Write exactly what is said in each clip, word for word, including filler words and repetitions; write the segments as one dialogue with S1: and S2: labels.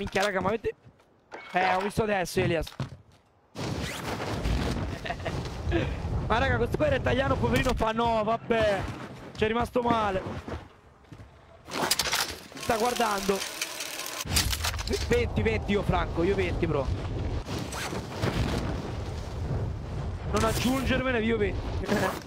S1: Minchia, raga, ma avete... Eh, ho visto adesso, Elias. Ma raga, questo qua era italiano, poverino, fa no, vabbè. Ci è rimasto male. Sta guardando. venti, venti io, Franco, io venti, bro. Non aggiungermene, io venti.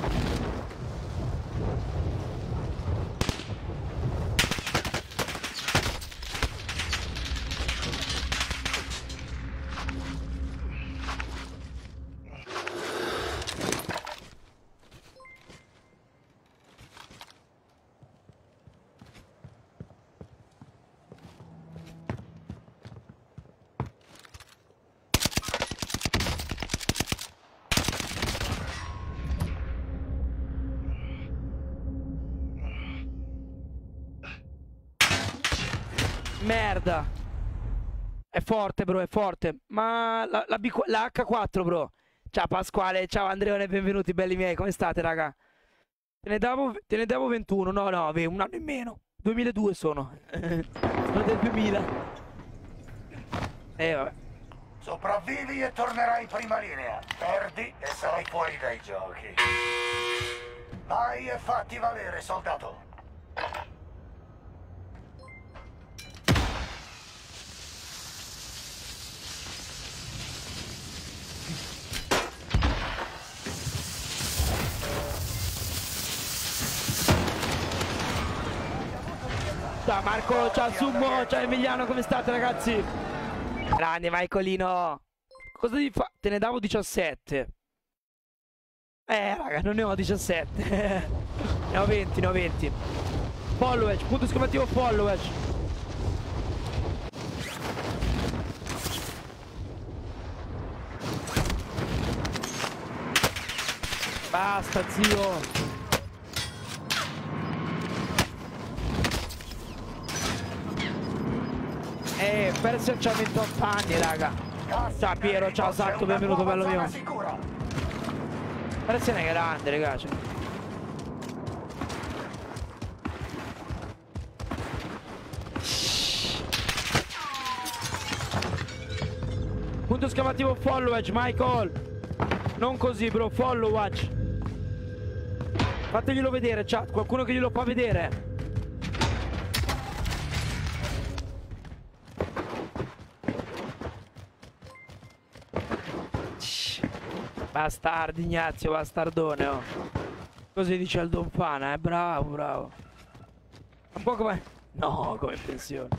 S1: Merda. È forte, bro, è forte. Ma la, la, B, la acca quattro, bro. Ciao Pasquale, ciao Andreone, benvenuti belli miei. Come state, raga? Te ne davo, te ne davo ventuno. No, no, un anno in meno. duemiladue sono. Sono del duemila. Eh, vabbè.
S2: Sopravvivi e tornerai in prima linea. Perdi e sarai fuori dai giochi. Vai e fatti valere, soldato.
S1: Ciao Marco, ciao Summo, ciao Emiliano, come state ragazzi? Grande Michaelino. Cosa devi fare? Te ne davo diciassette. Eh raga, non ne ho diciassette. Ne ho venti, ne ho venti. Followage, punto esclamativo followage. Basta zio. Eh, Persia c'ha ventotto anni, raga. Ciao Piero, ciao Satto, benvenuto, bello mio. Persia è grande, ragazzi. Punto esclamativo followage, Michael. Non così, bro, followage. Fateglielo vedere, chat, qualcuno che glielo fa vedere. Bastardi Ignazio, bastardone, oh. Così dice il Don Fana, eh, bravo, bravo. Un po' come... No, come pensione.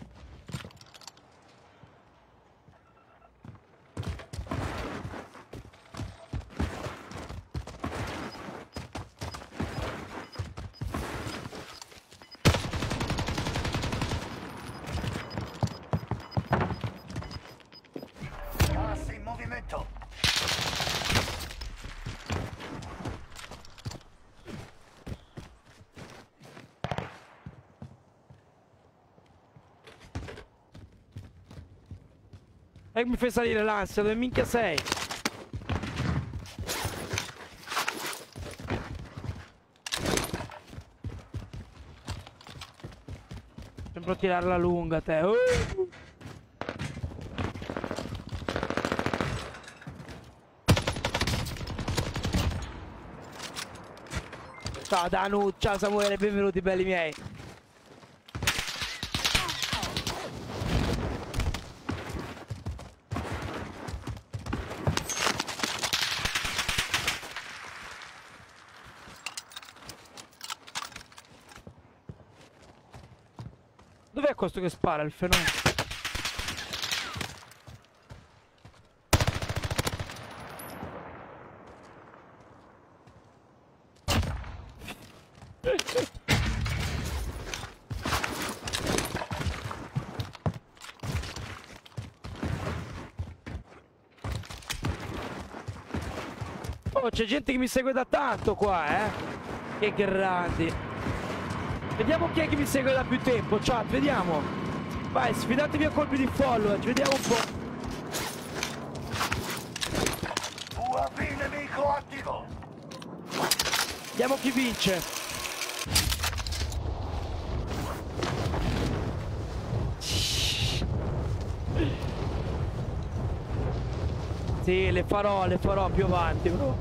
S2: Gas in movimento.
S1: E mi fai salire l'ansia, dove minchia sei? Sembra tirarla lunga te. Uh! Ciao Danu, ciao Samuele, benvenuti belli miei. Dov'è questo che spara il fenomeno? Oh, c'è gente che mi segue da tanto qua, eh? Che grandi. Vediamo chi è che mi segue da più tempo, chat, vediamo. Vai, sfidatevi a colpi di follower, vediamo un po'.
S2: U A V nemico attivo.
S1: Vediamo chi vince. Sì, le farò, le farò più avanti, bro.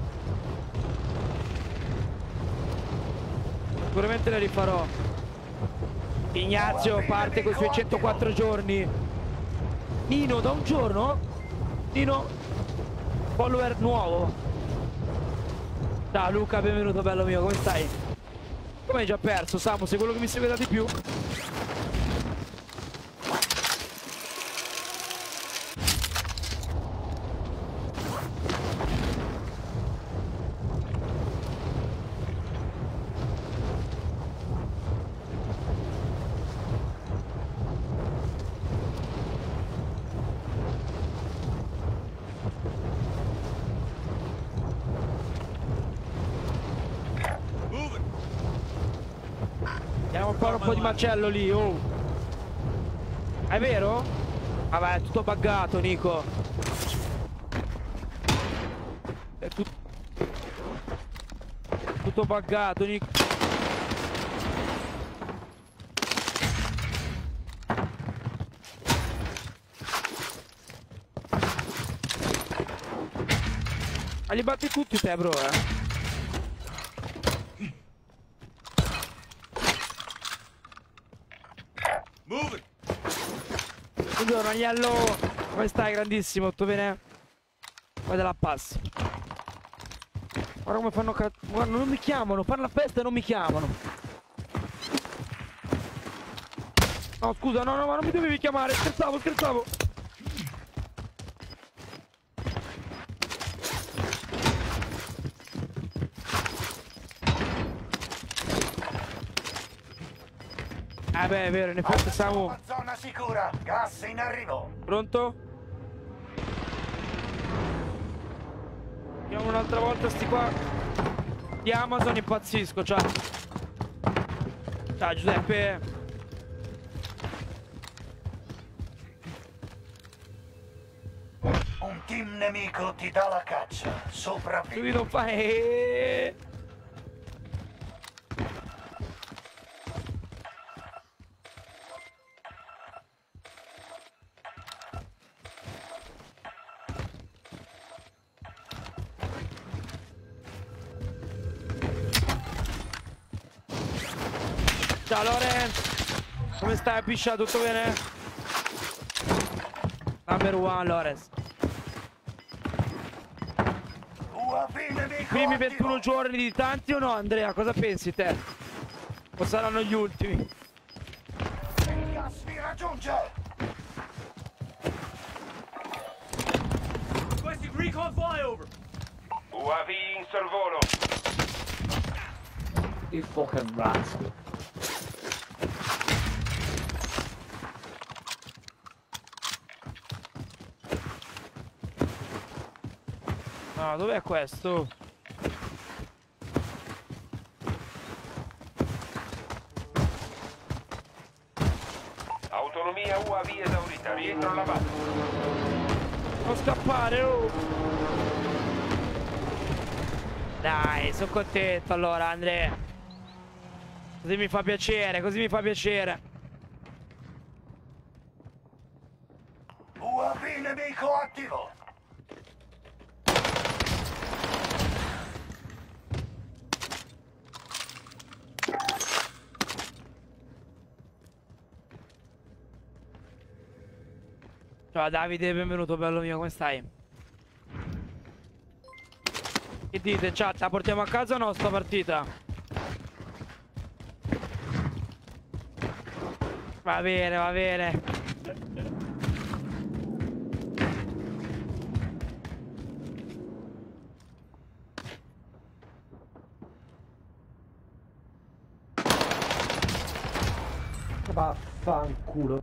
S1: Sicuramente le rifarò. Ignazio parte con i suoi centoquattro giorni. Nino, da un giorno? Nino, follower nuovo. Ciao Luca, benvenuto bello mio, come stai? Come hai già perso, Samu? Sei quello che mi segue da di più? Andiamo a fare un po' di macello lì, oh. È vero? Vabbè, è tutto buggato, Nico. È tut... tutto buggato, Nico. Ma li batti tutti te, bro, eh. Buongiorno Agnello, come stai grandissimo? Tutto bene? Guarda la pass. Guarda come fanno ca... Guarda, non mi chiamano, fanno la festa e non mi chiamano. No scusa, no no ma non mi dovevi chiamare, scherzavo, scherzavo. Eh beh, è vero, in effetti siamo...
S2: Zona sicura, gas in arrivo.
S1: Pronto? Chiamo un'altra volta sti qua di Amazon, impazzisco, ciao. Ciao Giuseppe.
S2: Un team nemico ti dà la caccia, sopravvivi.
S1: Lui non fa... Eh... Ciao Lorenz, come stai Piscia? Tutto bene? Number one Lorenz. Primi ventuno giorni di tanti o no Andrea? Cosa pensi te? O saranno gli ultimi?
S2: Il gas mi raggiunge!
S3: Requesting recon flyover!
S4: U A V in sorvolo.
S3: You fucking rat.
S1: No, dov'è questo?
S4: Autonomia U A V esaurita. Rientro alla base.
S1: Non scappare, oh! Dai, sono contento allora, Andrea. Così mi fa piacere, così mi fa piacere.
S2: U A V nemico attivo.
S1: Ciao Davide, benvenuto bello mio, come stai? Che dite, chat, la portiamo a casa o no sta partita? Va bene, va bene.
S3: Vaffanculo.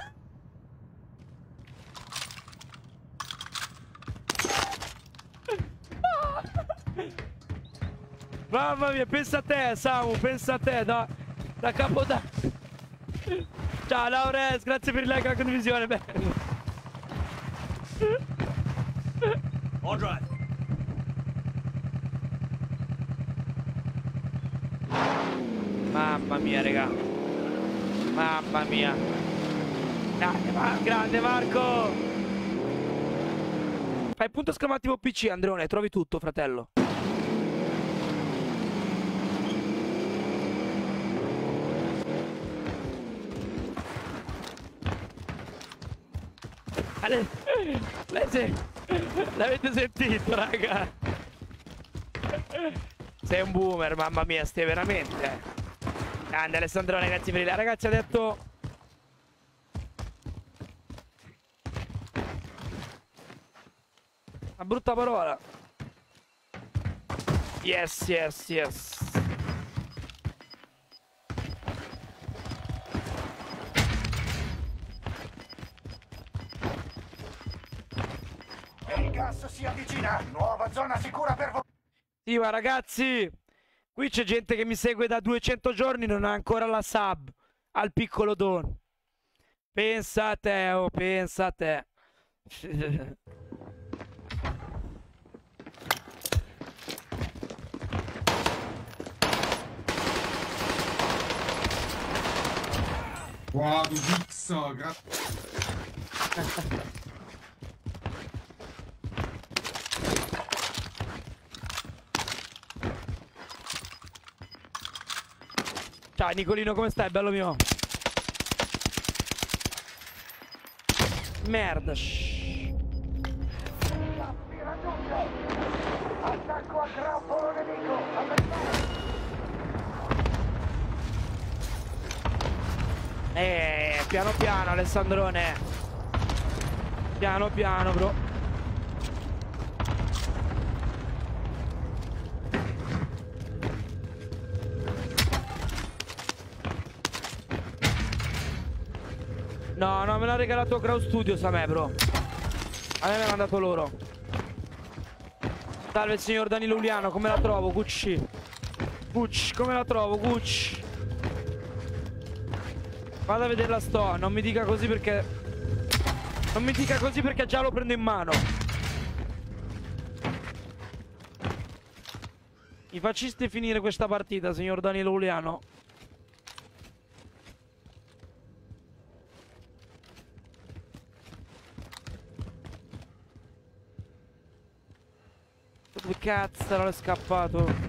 S1: Mamma mia, pensa a te, Samu, pensa a te, da, da capodanno. Ciao, Laurez, grazie per il like e la condivisione, bello.
S3: On drive.
S1: Mamma mia, raga. Mamma mia. Grande, Mar grande Marco. Fai punto esclamativo P C, Andreone, trovi tutto, fratello. L'avete sentito, raga? Sei un boomer, mamma mia, stai veramente. Grande Alessandrone, ragazzi, per il ragazzi ha detto. Una brutta parola. Yes, yes, yes.
S2: Il gas si avvicina, nuova zona sicura per voi.
S1: Sì, ma ragazzi, qui c'è gente che mi segue da duecento giorni, non ha ancora la sub al piccolo Don. Pensa a te, oh, pensa a te.
S5: Wow, du Wichser, grazie.
S1: Ciao Nicolino, come stai, bello mio? Merda. Shh.
S2: Attacco a grappolo nemico.
S1: Eh, piano piano Alessandrone. Piano piano, bro. No, no, me l'ha regalato Crowd Studios a me, bro. A me me l'ha mandato loro. Salve signor Danilo Uliano, come la trovo? Gucci. Gucci, come la trovo? Gucci. Vado a vedere la sto, non mi dica così perché... Non mi dica così perché già lo prendo in mano. Mi faciste finire questa partita, signor Danilo Uliano? Dove cazzo non è scappato?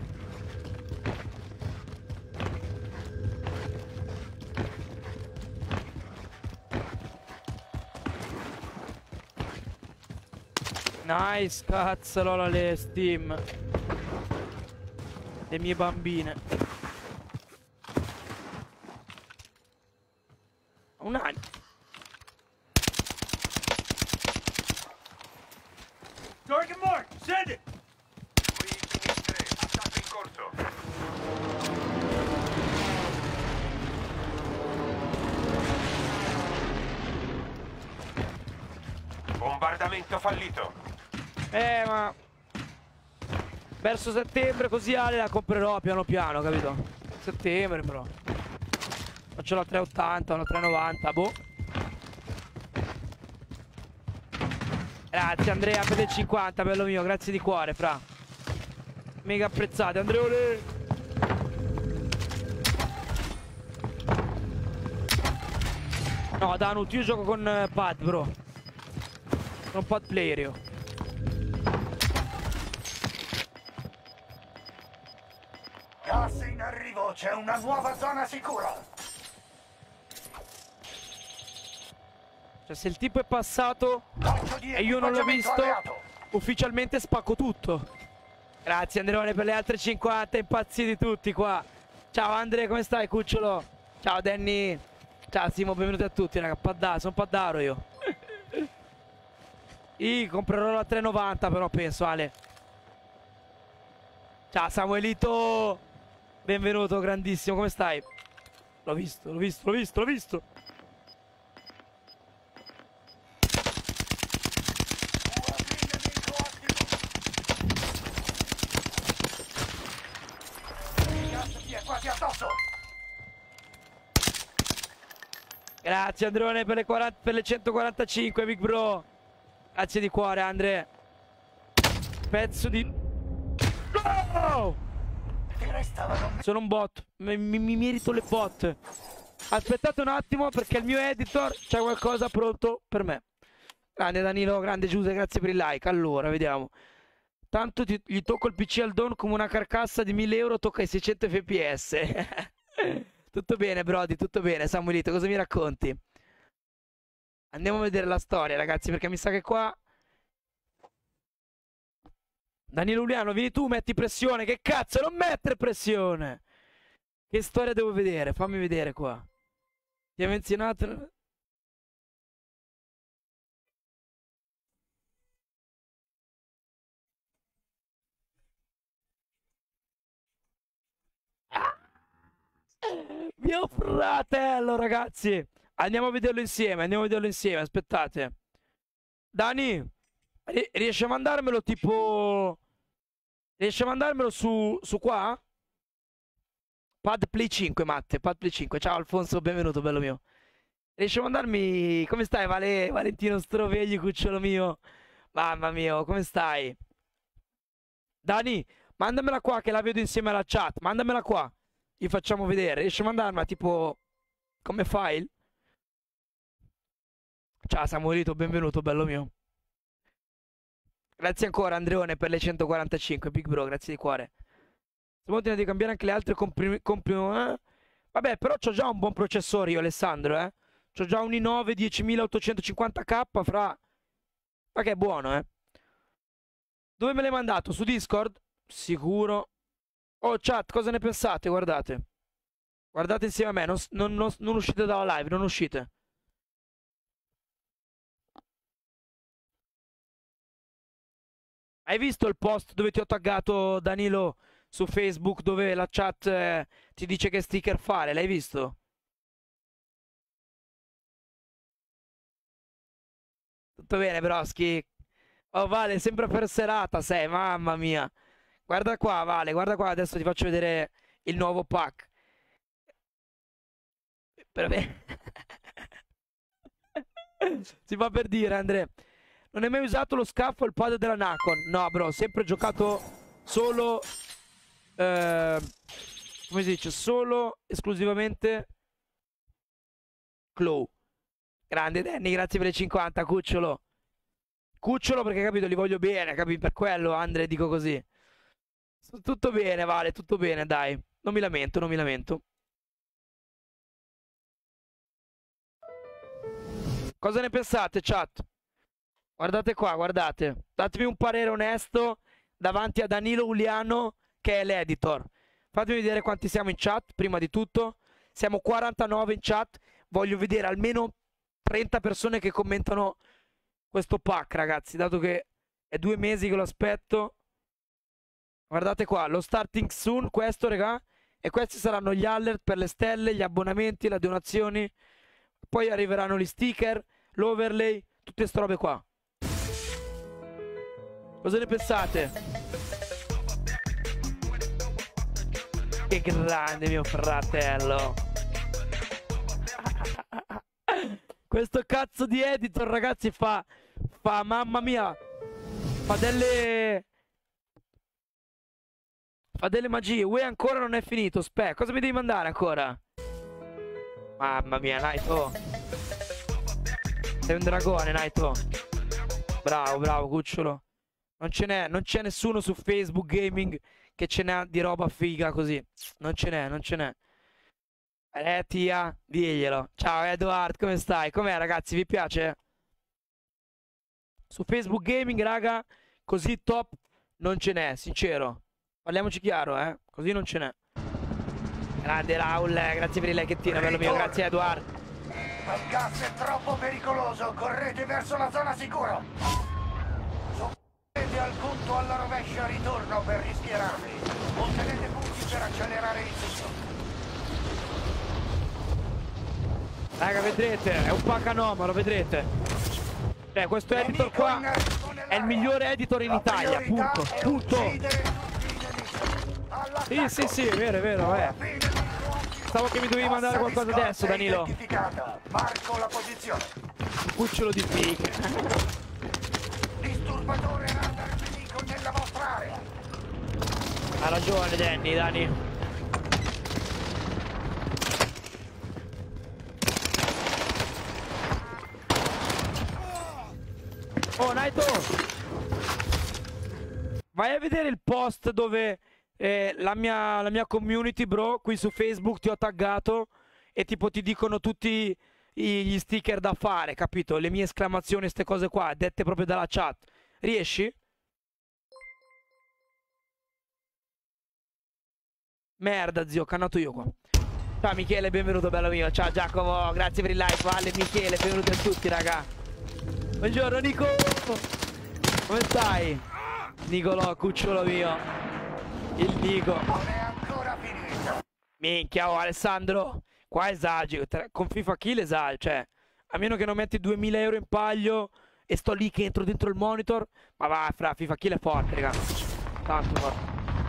S1: Nice, cazzalola le Steam. Le mie bambine. Un anno.
S3: Target mark! Send it!
S4: Qui sinistre, attacco in corso. Bombardamento fallito.
S1: Eh, ma... Verso settembre così Ale la comprerò piano piano, capito? Settembre, bro. Faccio la trecentottanta, una trecentonovanta, boh. Grazie Andrea per le cinquanta, bello mio, grazie di cuore, fra. Mega apprezzate, Andreole. No, Danut, io gioco con eh, pad, bro. Sono pad player io.
S2: Gas in arrivo, c'è una nuova zona sicura.
S1: Cioè, se il tipo è passato
S2: Lancio di
S1: e io non l'ho
S2: equipaggiamento
S1: visto,
S2: alleato.
S1: ufficialmente spacco tutto. Grazie Andreone per le altre cinquanta, impazziti tutti qua. Ciao Andre, come stai cucciolo? Ciao Danny. Ciao Simo, benvenuti a tutti raga, paddaro, sono paddaro io. Io comprerò la trecentonovanta però penso Ale. Ciao Samuelito. Benvenuto, grandissimo, come stai? L'ho visto, l'ho visto, l'ho visto, l'ho visto.
S2: Quasi addosso.
S1: Grazie Andreone per le, quaranta, per le centoquarantacinque, big bro. Grazie di cuore Andre. Pezzo di... No! Sono un bot. Mi, mi, mi merito le bot. Aspettate un attimo perché il mio editor c'è qualcosa pronto per me. Grande Danilo, grande Giuse, grazie per il like. Allora, vediamo. Tanto ti, gli tocco il P C al Don come una carcassa di mille euro, tocca i seicento F P S. Tutto bene, Brody, tutto bene. Samuelito, cosa mi racconti? Andiamo a vedere la storia, ragazzi, perché mi sa che qua... Danilo Uliano, vieni tu, metti pressione. Che cazzo, non mettere pressione! Che storia devo vedere? Fammi vedere qua. Ti ha menzionato... Mio fratello, ragazzi. Andiamo a vederlo insieme, andiamo a vederlo insieme, aspettate. Dani, riesci a mandarmelo tipo... Riesci a mandarmelo su, su qua? Pad Play cinque, Matte, Pad Play cinque. Ciao Alfonso, benvenuto, bello mio. Riesci a mandarmi... Come stai, Vale... Valentino Strovegli, cucciolo mio? Mamma mia, come stai? Dani, mandamela qua che la vedo insieme alla chat. Mandamela qua. Gli facciamo vedere. Riesci a mandarmela tipo... Come file? Ciao Samuelito, benvenuto, bello mio. Grazie ancora Andreone per le centoquarantacinque, Big Bro, grazie di cuore. Stavolta di cambiare anche le altre comprim... comprim eh? Vabbè, però c'ho già un buon processore io, Alessandro, eh. C'ho già un i nove diecimilaottocentocinquanta K, fra... Ma che è buono, eh. Dove me l'hai mandato? Su Discord? Sicuro. Oh, chat, cosa ne pensate? Guardate. Guardate insieme a me, non, non, non, non uscite dalla live, non uscite. Hai visto il post dove ti ho taggato, Danilo, su Facebook, dove la chat eh, ti dice che sticker fare? L'hai visto? Tutto bene, Broschi? Oh, Vale, sempre per serata sei, mamma mia. Guarda qua, Vale, guarda qua, adesso ti faccio vedere il nuovo pack. Per me... Si fa per dire, Andrea. Non hai mai usato lo scaffo o il pad della Nacon? No, bro, ho sempre giocato solo... Eh, come si dice? Solo, esclusivamente... Claw. Grande Danny, grazie per le cinquanta, cucciolo. Cucciolo perché, capito, li voglio bene, capito? Per quello, Andre, dico così. Tutto bene, Vale, tutto bene, dai. Non mi lamento, non mi lamento. Cosa ne pensate, chat? Guardate qua, guardate. Datemi un parere onesto davanti a Danilo Uliano, che è l'editor. Fatemi vedere quanti siamo in chat, prima di tutto. Siamo quarantanove in chat. Voglio vedere almeno trenta persone che commentano questo pack, ragazzi, dato che è due mesi che lo aspetto. Guardate qua, lo starting soon, questo, raga. E questi saranno gli alert per le stelle, gli abbonamenti, le donazioni. Poi arriveranno gli sticker, l'overlay, tutte queste robe qua. Cosa ne pensate? Che grande mio fratello. Questo cazzo di editor, ragazzi, fa... Fa, mamma mia. Fa delle... Fa delle magie. Uè, ancora non è finito. Aspetta, cosa mi devi mandare ancora? Mamma mia, Naito. Sei un dragone, Naito. Bravo, bravo, cucciolo. Non ce n'è, non c'è nessuno su Facebook Gaming che ce n'ha di roba figa così. Non ce n'è, non ce n'è. Eh, tia, diglielo. Ciao, Edward, come stai? Com'è, ragazzi? Vi piace? Su Facebook Gaming, raga, così top non ce n'è, sincero. Parliamoci chiaro, eh. Così non ce n'è. Grande Raul, grazie per il likeettino, bello mio, grazie Edward.
S2: Il gas è troppo pericoloso, correte verso la zona sicura. Subite al punto alla rovescia ritorno per rischierarvi. Ottenete punti per accelerare il tutto.
S1: Raga, vedrete, è un pack anomalo, vedrete. Eh, questo editor qua è il migliore editor in Italia, punto, punto. Sì, sì, sì, è vero, è vero, eh. Pensavo che mi dovevi mandare qualcosa adesso, Danilo.
S2: Marco la posizione.
S1: Cucciolo di figa.
S2: Disturbatore radar nemico nella vostra area.
S1: Ha ragione, Danny, Dani. Fortnite, oh. Vai a vedere il post dove eh, la, mia, la mia community, bro, qui su Facebook ti ho taggato e tipo ti dicono tutti gli sticker da fare, capito? Le mie esclamazioni, ste cose qua, dette proprio dalla chat. Riesci? Merda, zio, ho cannato io qua. Ciao Michele, benvenuto bello mio. Ciao Giacomo, grazie per il like. Valle, Michele, benvenuti a tutti raga. Buongiorno Nico. Come stai? Nicolò, cucciolo mio. Il Nico.
S2: Non è ancora finita.
S1: Minchia, oh Alessandro. Qua esagero. Con FIFA Kill esagero. Cioè, a meno che non metti duemila euro in paglio e sto lì che entro dentro il monitor. Ma va, fra, FIFA Kill è forte, raga. Tanto forte.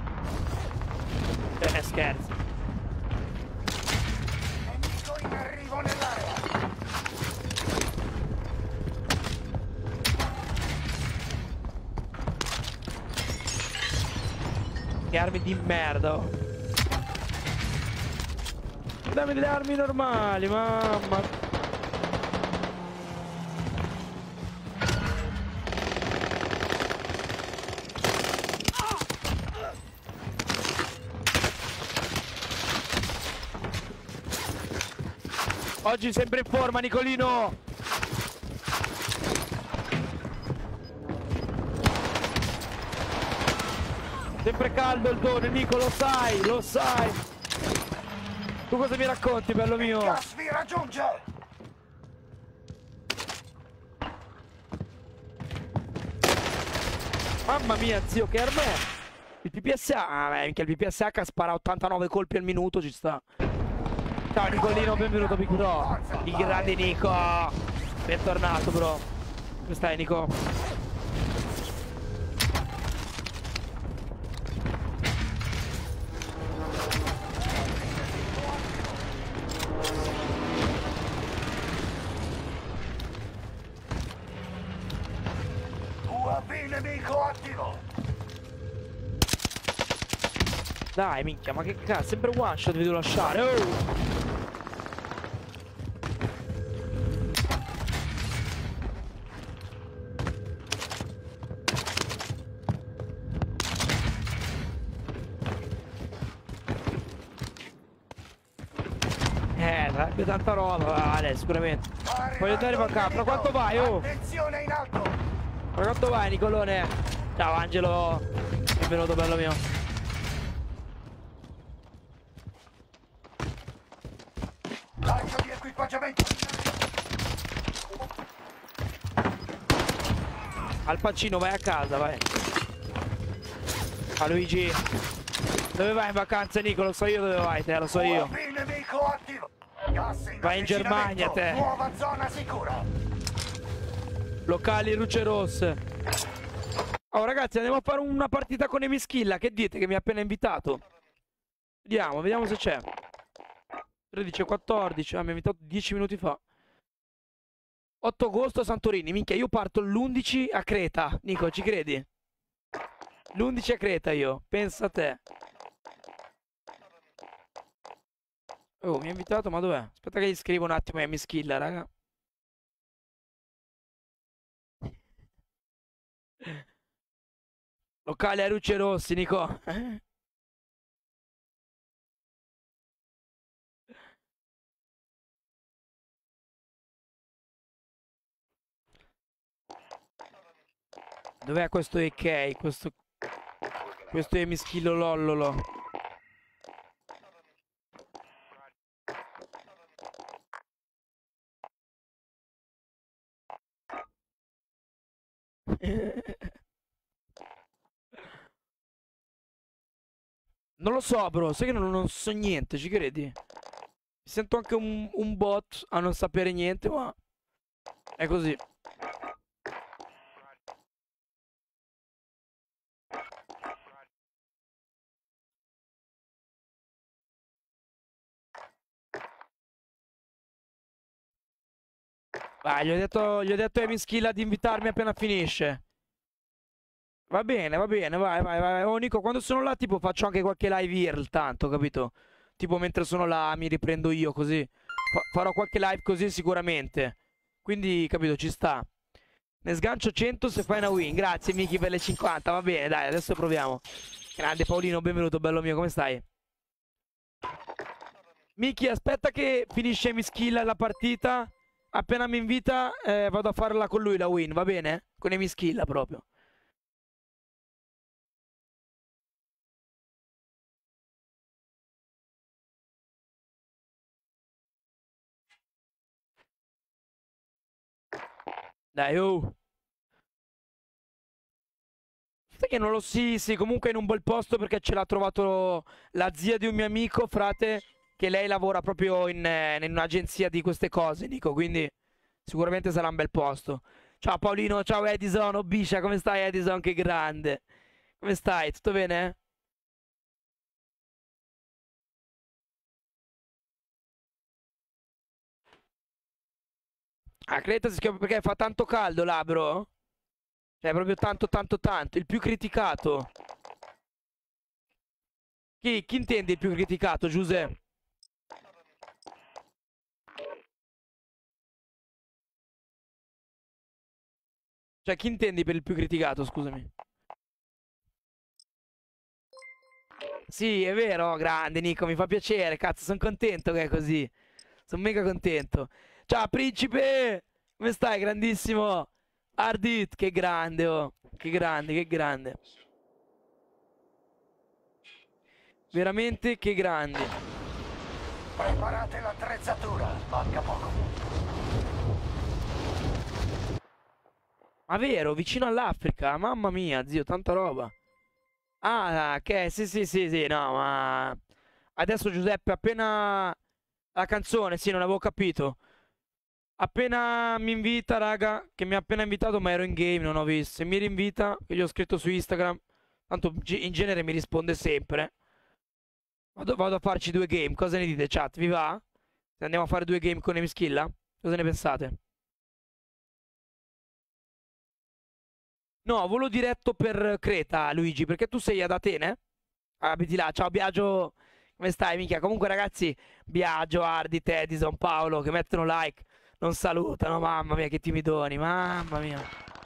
S1: Eh, scherzo.
S2: Nemico in arrivo nell'area.
S1: Che armi di merda. Oh. Dammi delle armi normali, mamma. Oggi sempre in forma, Nicolino. Sempre caldo il dono, Nico, lo sai, lo sai. Tu cosa mi racconti, bello mio?
S2: Gas vi raggiunge.
S1: Mamma mia, zio, che arma è? Il P P S A? Ah, beh, minchia, il P P S H spara ottantanove colpi al minuto, ci sta. Ciao Nicolino, benvenuto Big Bro. Il grande Nico. Bentornato, bro. Come stai, Nico?
S2: U A V nemico attivo.
S1: Dai, minchia, ma che cazzo? Sempre one shot vi devo lasciare. Oh! Eh, sarebbe tanta roba, vale, sicuramente. Voglio andare a qua. Fra quanto vai, oh?
S2: Attenzione in alto.
S1: Fra quanto vai, Nicolone? Ciao, Angelo. Benvenuto, bello mio.
S2: Lancio di equipaggiamento.
S1: Al Pacino, vai a casa, vai. A Luigi. Dove vai in vacanza, Nico? Lo so io dove vai, te, lo so io.
S2: U A V nemico attivo. Gas in
S1: Vai in Germania, te.
S2: Nuova zona sicura.
S1: Locali luce rosse. Oh ragazzi, andiamo a fare una partita con Emischilla. Che dite che mi ha appena invitato? Vediamo, vediamo se c'è. tredici e quattordici, ah, mi ha invitato dieci minuti fa. otto agosto Santorini. Minchia, io parto l'undici a Creta. Nico, ci credi? L'undici a Creta io, pensa a te. Oh, mi ha invitato, ma dov'è? Aspetta che gli scrivo un attimo a Emischilla, raga. Locale a luce rossi, Nico. Dov'è questo E K? Questo... Questo è mischillo lollolo. Non lo so, bro. Sai che non, non so niente, ci credi? Mi sento anche un, un bot a non sapere niente, ma è così. Vai, gli ho detto, gli ho detto a Emischilla di invitarmi appena finisce. Va bene, va bene, vai, vai, vai. Oh, Nico, quando sono là, tipo, faccio anche qualche live I R L, tanto, capito? Tipo, mentre sono là, mi riprendo io, così. Fa farò qualche live così sicuramente. Quindi, capito, ci sta. Ne sgancio cento se fai una win. Grazie Miki per le cinquanta. Va bene, dai, adesso proviamo. Grande Paolino, benvenuto, bello mio, come stai? Miki, aspetta che finisce mi skill la partita. Appena mi invita eh, vado a farla con lui la win, va bene? Con i mi skill proprio. Dai, oh. Sai che non lo sì, sì, comunque è in un bel posto perché ce l'ha trovato la zia di un mio amico, frate, che lei lavora proprio in, eh, in un'agenzia di queste cose, Nico, quindi sicuramente sarà un bel posto. Ciao Paolino, ciao Edison, oh Biscia, come stai Edison? Che grande. Come stai? Tutto bene? Ah, Creta si schioppa perché fa tanto caldo là, bro? Cioè, proprio tanto, tanto, tanto. Il più criticato. Chi, chi intende il più criticato, Giuseppe? Cioè, chi intendi per il più criticato, scusami? Sì, è vero, grande Nico, mi fa piacere, cazzo, sono contento che è così. Sono mega contento. Ciao, principe! Come stai, grandissimo? Ardit, che grande, oh. Che grande, che grande. Veramente che grande.
S2: Preparate l'attrezzatura, manca poco.
S1: Ma vero, vicino all'Africa, mamma mia, zio, tanta roba. Ah, che sì, sì, sì, sì, no, ma adesso Giuseppe, appena la canzone, sì, non avevo capito. Appena mi invita, raga, che mi ha appena invitato, ma ero in game, non ho visto. Se mi rinvita, che gli ho scritto su Instagram, tanto in genere mi risponde sempre. Vado, vado a farci due game, cosa ne dite, chat? Vi va? Se andiamo a fare due game con Emischilla? Cosa ne pensate? No, volo diretto per Creta, Luigi, perché tu sei ad Atene? Abiti là, ciao Biagio, come stai, minchia? Comunque ragazzi, Biagio, Ardit, Edison, Paolo, che mettono like, non salutano, mamma mia, che timidoni, mamma mia.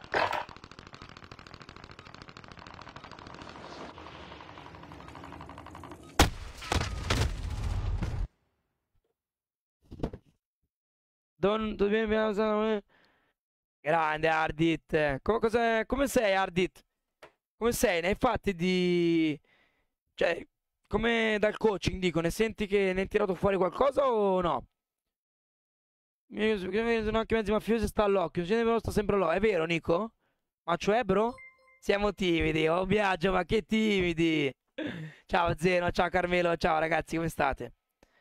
S1: Don, dobbiamo... Grande Ardit. Co cosa, come sei Ardit? Come sei? Ne hai fatti di... Cioè, come dal coaching dico, ne senti che ne hai tirato fuori qualcosa o no? Sono anche mezzi mafiosi, sta all'occhio. Sta sempre là. È vero, Nico? Ma cioè, bro? Siamo timidi. Oh, Biagio, ma che timidi. Ciao Zeno, ciao Carmelo, ciao ragazzi, come state?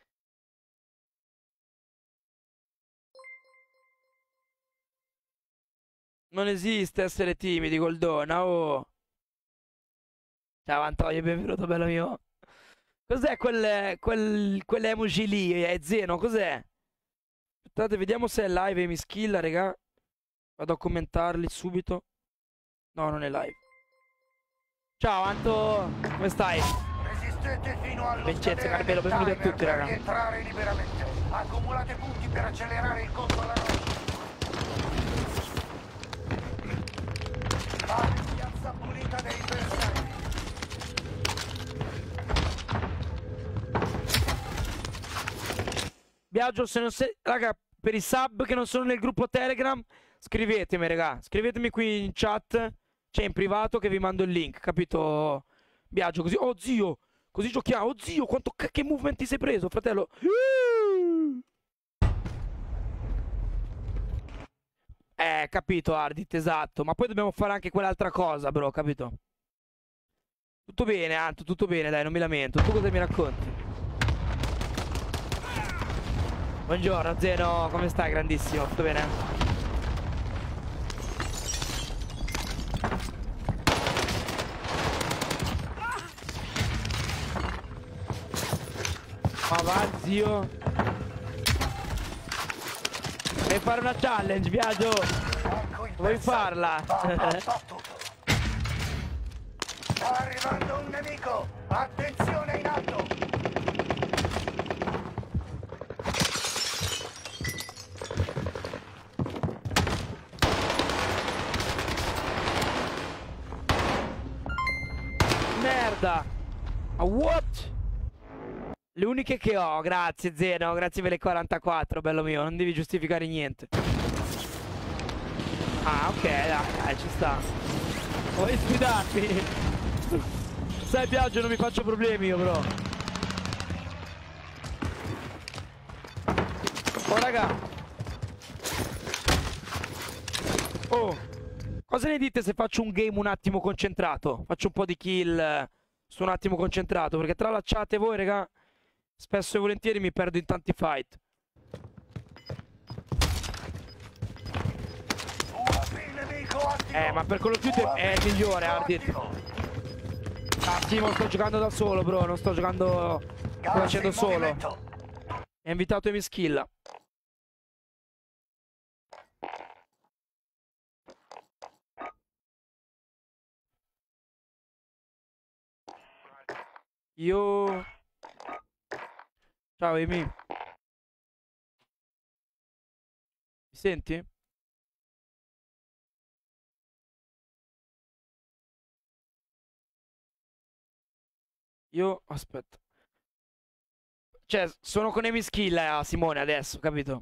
S1: Non esiste essere timidi, Goldona, oh. Ciao Antonio, benvenuto, bello mio. Cos'è quel, quel, quell'emoji lì? È Zeno, cos'è? Aspettate, vediamo se è live e mi skilla, raga. Vado a commentarli subito. No, non è live. Ciao Anto, come stai?
S2: Resistete fino allo
S1: Vincenzo,
S2: scadere
S1: Carmelo,
S2: del
S1: benvenuti a
S2: timer
S1: tutti,
S2: per
S1: raga.
S2: rientrare liberamente. Accumulate punti per accelerare il conto alla rovescia. Fare piazza pulita dei bersagli.
S1: Biagio, se non sei... Raga, per i sub che non sono nel gruppo Telegram, scrivetemi, raga. Scrivetemi qui in chat, cioè in privato, che vi mando il link, capito? Biagio, così... Oh, zio! Così giochiamo. Oh, zio, quanto... Che movement ti sei preso, fratello? Eh, capito, Ardit, esatto. Ma poi dobbiamo fare anche quell'altra cosa, bro, capito? Tutto bene, Anto, tutto bene, dai, non mi lamento. Tu cosa mi racconti? Buongiorno, Zeno, come stai, grandissimo? Tutto bene? Ma va, zio. Devi fare una challenge, Biagio.
S2: Ecco il
S1: Vuoi
S2: bersaglio.
S1: farla?
S2: Va abbattuto. Sta arrivando un nemico. Attenzione in alto.
S1: Ah, what? Le uniche che ho, grazie Zeno, grazie per le quarantaquattro, bello mio, non devi giustificare niente. Ah, ok, dai, dai, ci sta. Vuoi sfidarmi? Sai Piaggio, non mi faccio problemi io, bro. Oh, raga. Oh, cosa ne dite se faccio un game un attimo concentrato? Faccio un po' di kill su un attimo concentrato, perché tralacciate voi, raga, spesso e volentieri mi perdo in tanti fight. Eh, ma per Call of Duty è il migliore, Ardit. Ah sì, ma sto giocando da solo, bro, non sto giocando... Sto facendo solo. È invitato e mi skilla. Io... Ciao Amy. Mi senti? Io... Aspetta. Cioè, sono con Amy Skill a Simone adesso, capito?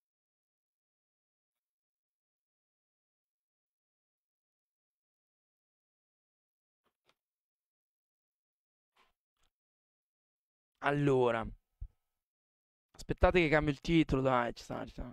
S1: Allora. Aspettate che cambio il titolo, dai, ci sta, ci sta.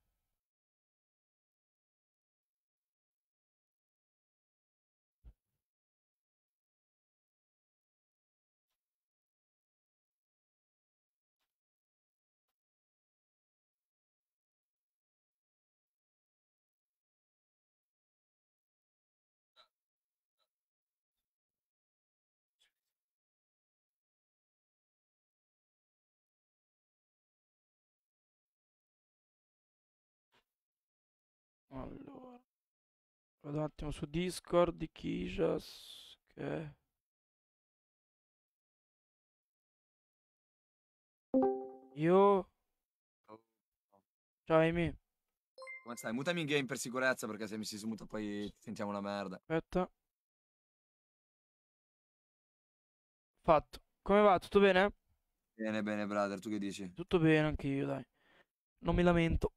S1: Allora, vado un attimo su Discord di Kijas. Che... Io... Ciao Amy.
S6: Come stai? Mutami in game per sicurezza, perché se mi si smuta poi sentiamo una merda.
S1: Aspetta. Fatto. Come va? Tutto bene?
S6: Bene, bene, brother, tu che dici?
S1: Tutto bene anche io, dai. Non mi lamento.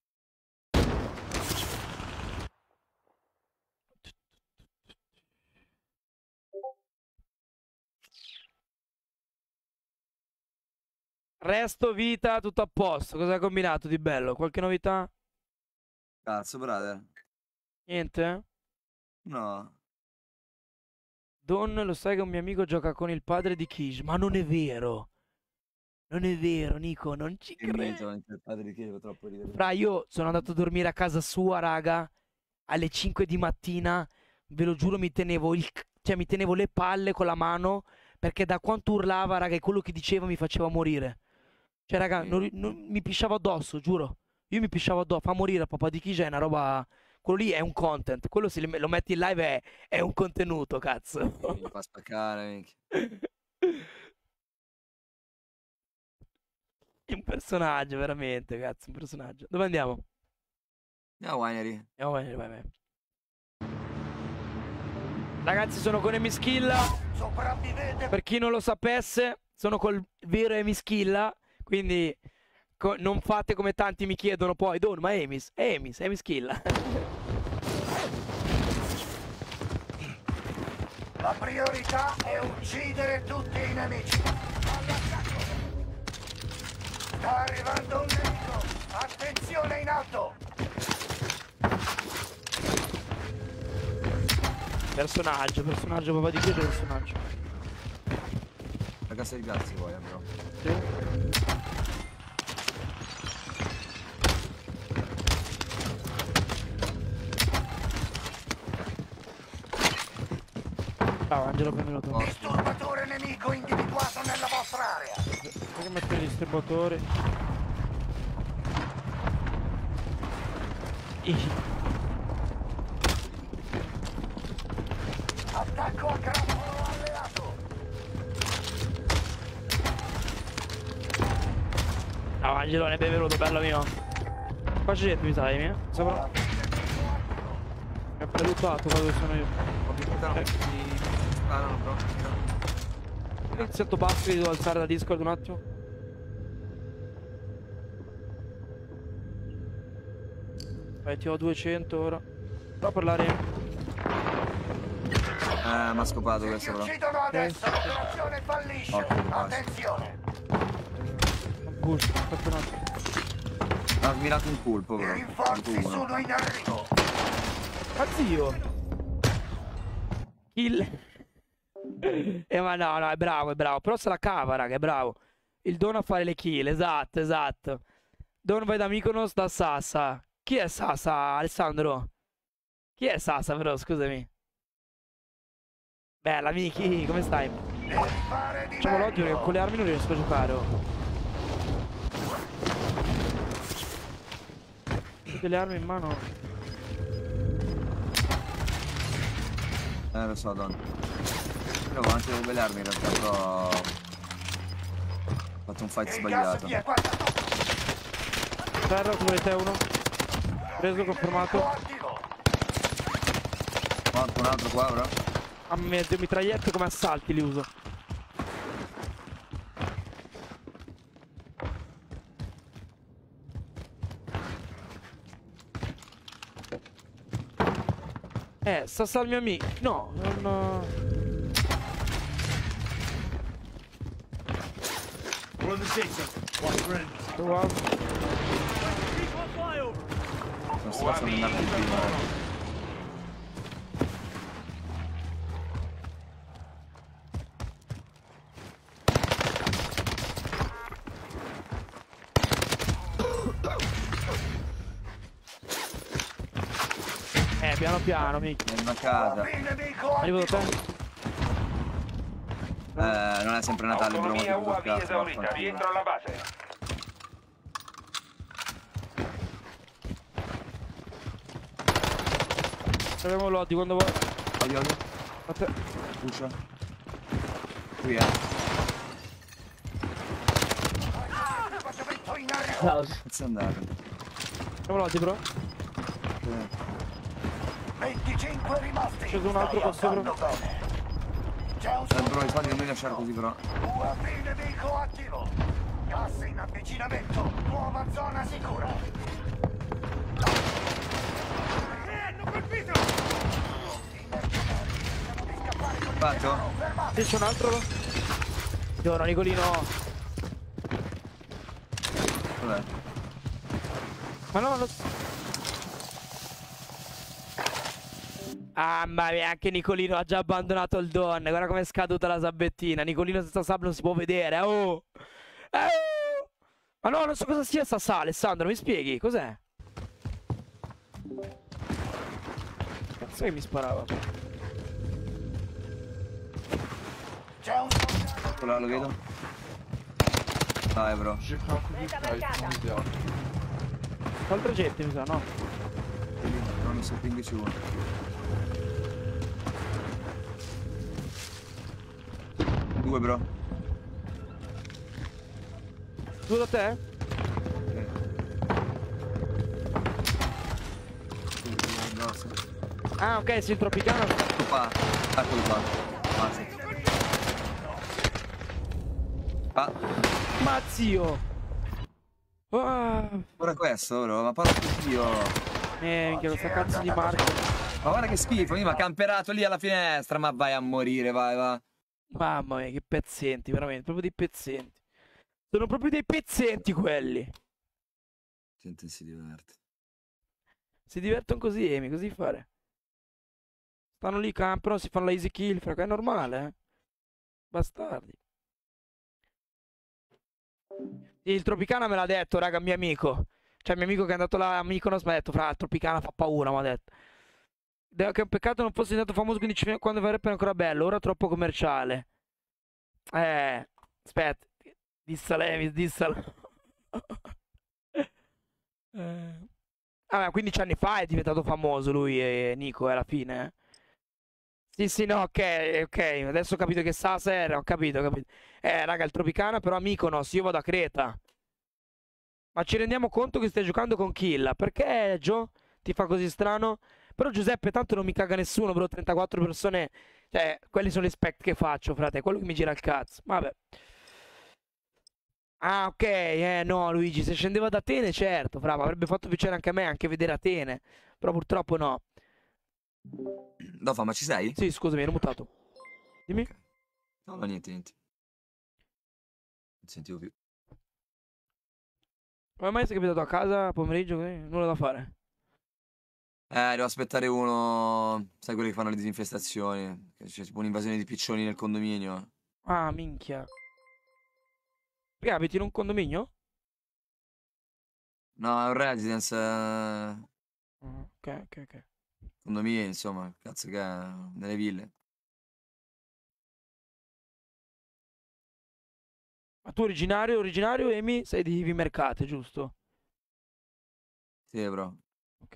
S1: Resto, vita, tutto a posto. Cosa hai combinato di bello? Qualche novità?
S6: Cazzo, brother.
S1: Niente? Eh?
S6: No.
S1: Don, lo sai che un mio amico gioca con il padre di Kish? Ma non è vero. Non è vero, Nico, non ci
S6: Che
S1: credo.
S6: mito, il padre di Chievo, troppo ridere.
S1: Fra, io sono andato a dormire a casa sua, raga, alle cinque di mattina. Ve lo giuro, mi tenevo il... c- cioè, mi tenevo le palle con la mano, perché da quanto urlava, raga, e quello che diceva mi faceva morire. Cioè, raga,
S6: Sì.
S1: non ri- non- mi pisciavo addosso, giuro. Io mi pisciavo addosso. Fa morire il papà di Kish, è una roba... Quello lì è un content. Quello se li- lo metti in live è, è un contenuto, cazzo.
S6: Mi fa spaccare, minchia.
S1: È un personaggio, veramente, cazzo, un personaggio. Dove andiamo?
S6: Andiamo a Winery.
S1: Andiamo, vai, vai, vai. Ragazzi, sono con Emischilla.
S2: Sopravvivete.
S1: Per chi non lo sapesse, sono col vero Emischilla. Quindi co- non fate come tanti mi chiedono poi, Don, ma Emis? Emis, Emischilla.
S2: La priorità è uccidere tutti i nemici. All'attacco. Sta arrivando un nemico. Attenzione in alto.
S1: Personaggio, personaggio, papà di chiesa, personaggio.
S6: La cassa di gas, se vuoi, eh, bro.
S1: Sì. Ciao Angelo, benvenuto.
S2: Disturbatore nemico individuato nella vostra area.
S1: Sai che mettere il distributore?
S2: Attacco a grappolo alleato.
S1: Ciao Angelo, benvenuto, bello mio. Qua c'è gente, mi sai, mia? Sopra. Mi ha preluttato qua dove sono io.
S6: Ho visto che
S1: Eh.
S6: ti sparano, bro.
S1: Ho iniziato basso, li devo alzare da Discord un attimo. Vai, ti ho duecento ora. Però per l'area.
S6: Eh, mi ha scopato
S2: Se
S6: questo
S2: ti
S6: però.
S2: uccidono adesso, l'operazione fallisce.
S6: Occhio, basta.
S2: Attenzione.
S1: Push, aspetta un attimo.
S6: Ha mirato un colpo
S2: I
S6: però.
S2: rinforzi
S6: Uno.
S2: sono in arrivo.
S1: Ah, zio! Kill. Eh ma no, no, è bravo, è bravo. Però se la cava, raga, è bravo. Il Don a fare le kill, esatto, esatto. Don vai da Mykonos da Sasa. Chi è Sasa, Alessandro? Chi è Sasa, però, scusami. Bella, Miki, come stai?
S2: Devi fare di
S1: Facciamo l'odio
S2: meglio.
S1: che con le armi non riesco a giocare. Oh. Tutte le armi in mano.
S6: Eh, lo so, Don. Io avevo anche delle belle armi in realtà, però... Ho fatto un fight
S2: Il gas
S6: sbagliato.
S2: ti è quasi
S1: Terra, tu volete uno? Preso, confermato.
S2: attivo.
S6: Quanto un altro qua, bro?
S1: A me, due mitragliette come assalti li uso. Eh, Sasa il mio amico. No, non...
S3: We're on the safe zone. Watch for enemies.
S1: Wow.
S3: Recon flyover.
S6: Non sto facendo un arco di prima. eh.
S1: Eh, piano piano, mica.
S6: È una casa.
S2: Il nemico
S1: Arrivo da
S2: attivo.
S1: te.
S6: Eh, non è sempre Natale, però
S4: Autonomia
S6: molto
S4: U A V
S6: cazzo,
S4: esaurita,
S6: vaffanculo.
S4: rientro alla base.
S1: Abbiamo l'odio quando vuoi.
S6: Odio, odio.
S1: A te.
S6: Pusha. Qui, eh.
S2: Equipaggiamento in arrivo.
S6: Cazzo è andato?
S1: Abbiamo l'odio, bro.
S6: Eh.
S2: venticinque rimasti.
S1: Sceso un altro qua
S2: Stai
S1: sopra.
S2: andando bene. C'è un
S6: Eh, bro, i fatti non mi lasciare così, però.
S2: U A V nemico attivo. Gas in avvicinamento. Nuova zona sicura.
S6: Fatto?
S1: Sì, c'è un altro. Buongiorno, Nicolino.
S6: Vabbè.
S1: Ma no, lo... Ah, mamma mia, anche Nicolino ha già abbandonato il Don. Guarda com'è scaduta la sabbettina. Nicolino senza sub non si può vedere. Oh! Eh, oh! Ma no, non so cosa sia sta sala, Alessandro, mi spieghi? Cos'è? Cazzo che mi sparava?
S2: C'è un soldato.
S6: Quello lo vedo. Dai, bro.
S5: J'ai pris un coup de mitraille, on est bien.
S1: Altre gente, mi sa, no?
S6: Non mi so quindici uno. Due, bro.
S1: Due da te?
S6: Addosso.
S1: Ah, ok, sei il tropicano.
S6: Ecco qua. Eccolo qua. Basta. Ah,
S1: Ma zio! Ah,
S6: ora questo, bro. Ma parlo più io.
S1: eh, minchia, questa cazzo di marca.
S6: Ma guarda che schifo, mi ha camperato lì alla finestra. Ma vai a morire, vai, va.
S1: Mamma mia, che pezzenti, veramente, proprio dei pezzenti. Sono proprio dei pezzenti quelli.
S6: Gente si diverte.
S1: Si divertono così, Emi, così fare. Stanno lì, campano, si fanno la easy kill, fra, è normale, eh. Bastardi. Sì, il Tropicana me l'ha detto, raga, mio amico. Cioè, mio amico che è andato là a Mykonos mi ha detto, fra, il Tropicana fa paura, mi ha detto. Che è un peccato non fosse diventato famoso quindi ci- quando verrebbe ancora bello, ora troppo commerciale. Eh, aspetta, dissala, Emi, dissala. eh. Ah, quindici anni fa è diventato famoso lui e Nico, eh, alla fine. eh. Sì, sì, no, ok, ok. Adesso ho capito che Sasa era, ho capito, ho capito. Eh, raga, il Tropicana però a Mykonos, io vado a Creta. Ma ci rendiamo conto che stai giocando con Killa? Perché, Gio? Ti fa così strano? Però Giuseppe tanto non mi caga nessuno, bro, trentaquattro persone Cioè, quelli sono gli spec che faccio, frate. È quello che mi gira il cazzo. Vabbè. Ah, ok. Eh, no, Luigi, se scendeva da Atene, certo, fra, ma avrebbe fatto piacere anche a me, anche vedere Atene. Però purtroppo no.
S6: Dofa, ma ci sei?
S1: Sì, scusami, ero mutato. Dimmi.
S6: No, no, niente, niente. Non sentivo più.
S1: Come mai sei capitato a casa pomeriggio così? Nulla da fare.
S6: Eh, devo aspettare uno. Sai quelli che fanno le disinfestazioni? C'è tipo un'invasione di piccioni nel condominio.
S1: Ah, minchia. Perché abiti in un condominio?
S6: No, è un residence. eh,
S1: Ah, ok, ok, ok.
S6: Condominio, insomma. Cazzo che è. Nelle ville.
S1: Ma tu originario, originario, Emi, sei di Vimercate, giusto?
S6: Sì, bro.
S1: Ok.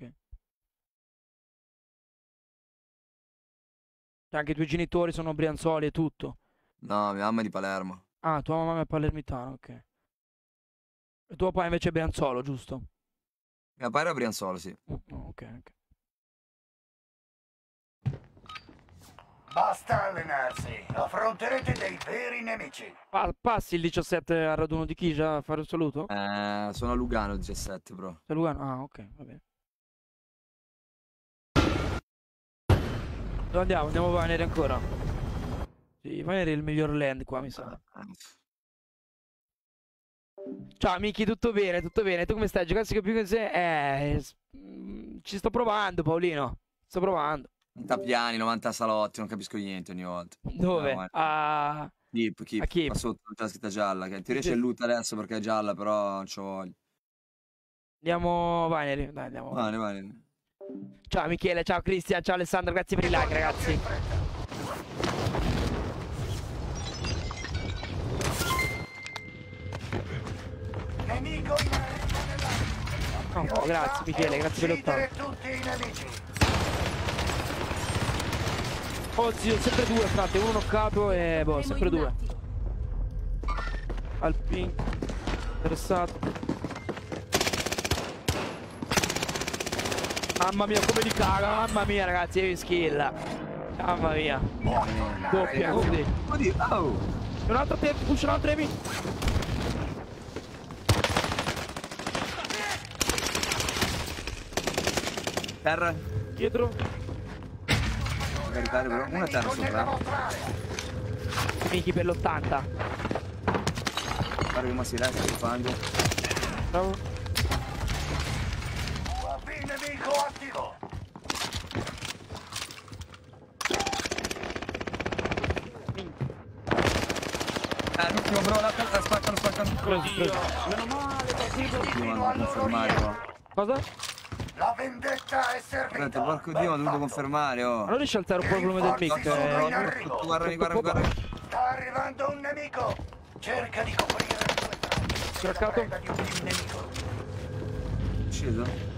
S1: Cioè, anche i tuoi genitori sono brianzoli e tutto.
S6: No, mia mamma è di Palermo.
S1: Ah, tua mamma è palermitana, ok. E tuo papà invece è brianzolo, giusto?
S6: Mio padre è Brianzolo, sì.
S1: Mm, oh, ok, ok.
S2: Basta allenarsi, affronterete dei veri nemici.
S1: Pa- passi il diciassette al raduno di Chigia a fare un saluto?
S6: Eh, sono a Lugano il diciassette, bro.
S1: Sei Lugano? Ah, ok, va bene. Dove andiamo? Andiamo a Vaneri ancora. Sì, Vaneri è il miglior land qua, mi sa. Ciao amici, tutto bene, tutto bene. Tu come stai? Giocassi più che se... Eh, s- mm, ci sto provando, Paolino. Sto provando.
S6: novanta piani, novanta salotti, non capisco niente ogni volta.
S1: Dove?
S6: No, eh.
S1: A...
S6: Keep, keep.
S1: A Keep.
S6: Qua sotto c'è la scritta gialla, che in teoria
S1: Sì.
S6: c'è il loot adesso perché è gialla, però non ci voglio.
S1: Andiamo a Vaneri. Dai, andiamo.
S6: Vale, vale.
S1: Ciao Michele, ciao Cristian, ciao Alessandro, grazie per i like, ragazzi.
S2: Nemico in arrivo nell'area.
S1: Oh, grazie Michele, grazie per
S2: Uccidere
S1: l'ottavo.
S2: tutti i nemici.
S1: Oh zio, sempre due, frate, uno knoccato e boh, sempre due. Alpin, interessato. Mamma mia, come li caga, mamma mia ragazzi, che skill. Mamma mia. Doppia, così.
S6: Oddio, oh!
S1: Un altro tempo, push un altro Emi.
S6: Terra.
S1: Dietro.
S6: Caricare, bro. Una terra
S2: Nemico nella
S6: sopra.
S2: vostra area.
S1: Michi per l'ottanta.
S6: Guarda che ma si resta, si fange.
S1: Bravo.
S2: U A V nemico attivo.
S6: Ah, l'ultimo, bro, la terra, spaccano, spaccano.
S1: Preso, preso.
S6: Io vado a confermare, bro.
S1: Cosa?
S2: La vendetta è
S6: Ho
S2: servita.
S6: detto, porco dio, ho dovuto confermare, oh.
S1: Ma non riesci a alzare un po' il volume del mic?
S2: Sono
S1: Eh?
S2: in arrivo.
S6: Guardami, guardami, guardami.
S2: Sta arrivando un nemico. Cerca di coprire le tue tracce.
S1: Craccato.
S2: Preda di un team nemico.
S6: Sceso?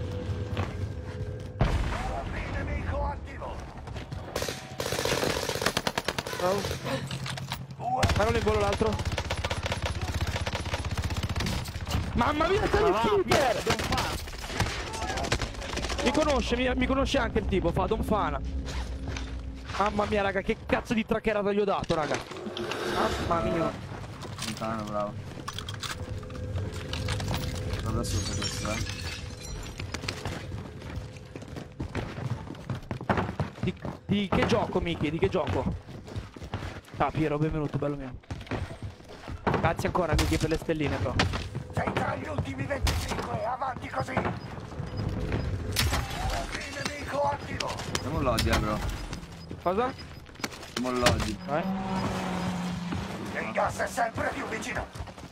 S2: U A V nemico attivo.
S1: Bravo.
S2: U A V
S1: Parole in volo l'altro. Mamma mia, sei il keeper! Mi conosce, mi, mi conosce anche il tipo, fa Don Fana. Mamma mia, raga, che cazzo di traccherata gli ho dato, raga. Mamma mia.
S6: Lontano, bravo. Guarda sotto questo, eh.
S1: Di, di che gioco, Miki? Di che gioco? Ah, Piero, benvenuto, bello mio. Grazie ancora, Miki, per le stelline, però.
S2: sei tra gli ultimi venticinque. Avanti così. U A V nemico attivo.
S6: Siamo un lodi, eh, bro.
S1: Cosa?
S6: Siamo un lodi.
S1: Vai.
S2: Il gas è sempre più vicino.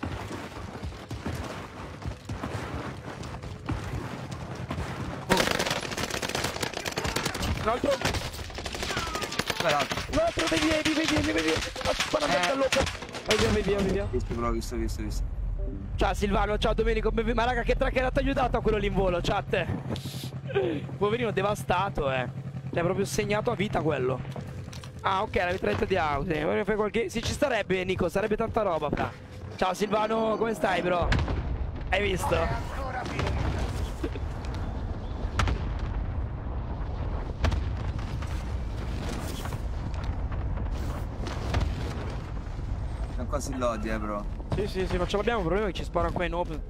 S1: Un altro.
S6: Però,
S1: Un altro, vedi, vedi, vedi, vedi, vedi. Spara
S6: Eh.
S1: eh. loco. Vai via, vai via, vai via.
S6: visto, bro, visto, visto, visto.
S1: Ciao Silvano, ciao Domenico, benven- ma raga che traccherata gli ho dato a quello lì in volo, chat. Poverino devastato, eh. L'hai proprio segnato a vita quello. Ah, ok, la mitraglietta di auto. Sì. Voglio fare qualche... Sì, ci starebbe, Nico, sarebbe tanta roba, fra. Ciao Silvano, come stai, bro? Hai visto?
S2: Ancora vivo.
S6: quasi lodi, eh, bro.
S1: Sì, sì, sì, non ce l'abbiamo, il problema è che ci sparano qua in open.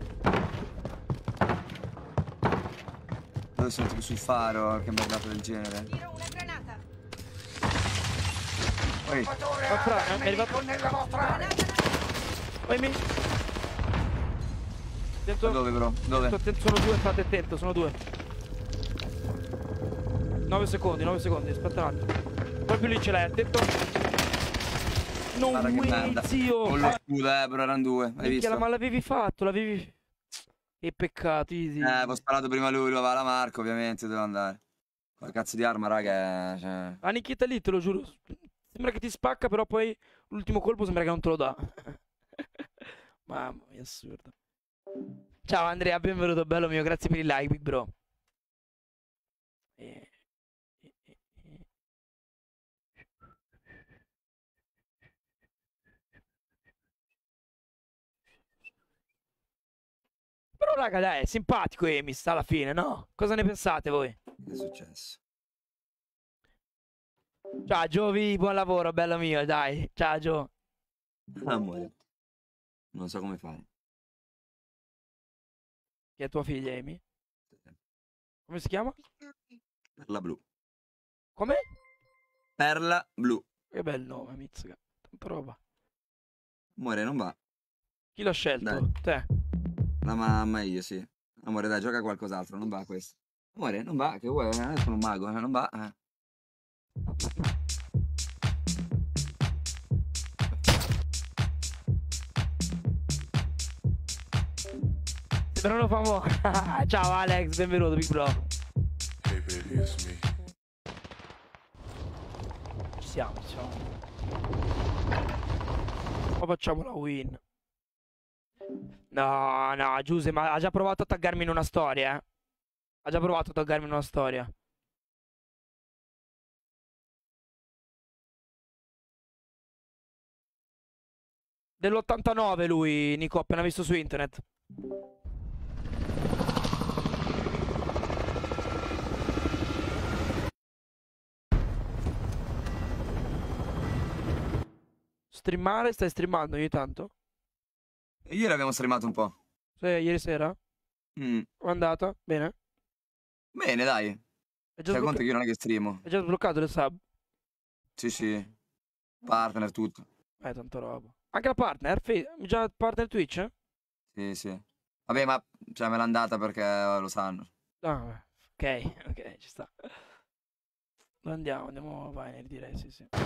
S6: Dove sono tipo sul faro, che merdato del genere.
S7: Tiro una granata.
S6: Poi,
S2: Salvatore
S1: Ma fra-
S2: ha
S1: è
S2: il
S1: arrivato-
S2: nemico nella vostra area.
S1: Poi mi... Attento,
S6: dove, bro? Dove?
S1: attento, attento, sono due, state attento, sono due. nove secondi, nove secondi, aspetta un attimo. Proprio lì ce l'hai, attento. Non
S6: Guarda che merda.
S1: win, zio.
S6: Con lo
S1: Eh,
S6: scudo, eh, bro, erano due. Hai
S1: minchia,
S6: visto?
S1: ma l'avevi fatto, l'avevi... Che peccato, easy.
S6: Eh, avevo sparato prima lui, lui aveva la marca, ovviamente, doveva andare. Quel cazzo di arma, raga, cioè...
S1: La nicchietta lì, te lo giuro. Sembra che ti spacca, però poi l'ultimo colpo sembra che non te lo dà. Mamma mia, assurdo. Ciao Andrea, benvenuto, bello mio, grazie per il like, big bro. E... e- e- e- Però raga, dai, è simpatico Emis alla fine, no? Cosa ne pensate voi?
S6: Che è successo?
S1: Ciao Giovi, buon lavoro, bello mio, dai. Ciao Gio.
S6: Amore. Non so come fare.
S1: Chi è tua figlia, Amy? Come si chiama?
S6: Perla blu.
S1: Come?
S6: Perla blu.
S1: Che bel nome, mizzica. Tanta roba.
S6: Amore, non va.
S1: Chi l'ha scelto?
S6: Dai.
S1: Te.
S6: La mamma e io, sì. Amore, dai, gioca qualcos'altro, non va questo. Amore, non va, che vuoi? Eh, sono un mago, eh, non va. Eh.
S1: Sembrano famoso. Ciao Alex, benvenuto, big bro.
S4: Hey baby, it's me.
S1: Ci siamo, ci siamo. Ma facciamo la win. No, no, Giuse, ma ha già provato a taggarmi in una storia, eh. Ha già provato a taggarmi in una storia. Dell'ottantanove lui, Nico, ho appena visto su internet. Streamare? Stai streamando ogni tanto?
S6: E ieri abbiamo streamato un po'.
S1: Sì, ieri sera?
S6: Mm.
S1: È andata? Bene?
S6: Bene, dai.
S1: È già,
S6: Fai conto
S1: sblocca-
S6: che io non è che streamo.
S1: è già sbloccato le sub?
S6: Sì, sì. Partner, tutto.
S1: Eh, tanta roba. Anche la partner? Fe- già partner Twitch?
S6: Sì, sì. Vabbè, ma cioè, me l'ha andata perché eh, lo sanno.
S1: Ah, ok, ok, ci sta. Dove andiamo? Andiamo a Pioneer, direi, sì, sì.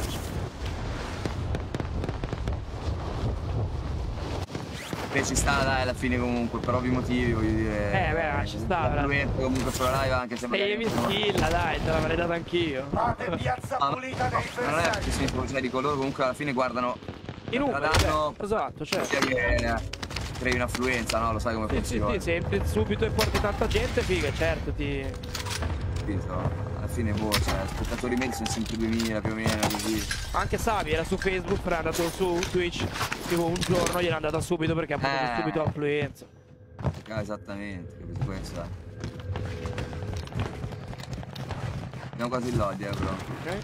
S6: Beh, ci sta, dai, alla fine comunque, per ovvi motivi, voglio dire.
S1: Eh, beh, ma ci sta,
S6: L'affluenza comunque sulla live, anche se
S1: E
S6: magari...
S1: mi skilla, dai, te l'avrei data anch'io.
S2: Fate piazza
S6: Ah,
S2: pulita dei
S6: no, non è
S2: bersagli.
S6: che si cioè, dico, loro comunque alla fine guardano
S1: I numeri,
S6: danno
S1: cioè, esatto, cioè.
S6: sia che eh, crei un'affluenza, no? Lo sai come
S1: Sì, sì,
S6: funziona.
S1: sì, se entri subito e porti tanta gente, figa, certo, ti...
S6: Capito? Alla fine, boh, cioè, spettatori medi sono sempre duemila più o meno, così.
S1: Anche Savi era su Facebook, però è andato su Twitch, tipo un giorno gliel'è andata subito perché ha portato
S6: Eh.
S1: subito affluenza.
S6: Ah, esattamente, capito? Questo è. Abbiamo quasi il lodi, eh, bro.
S1: Ok?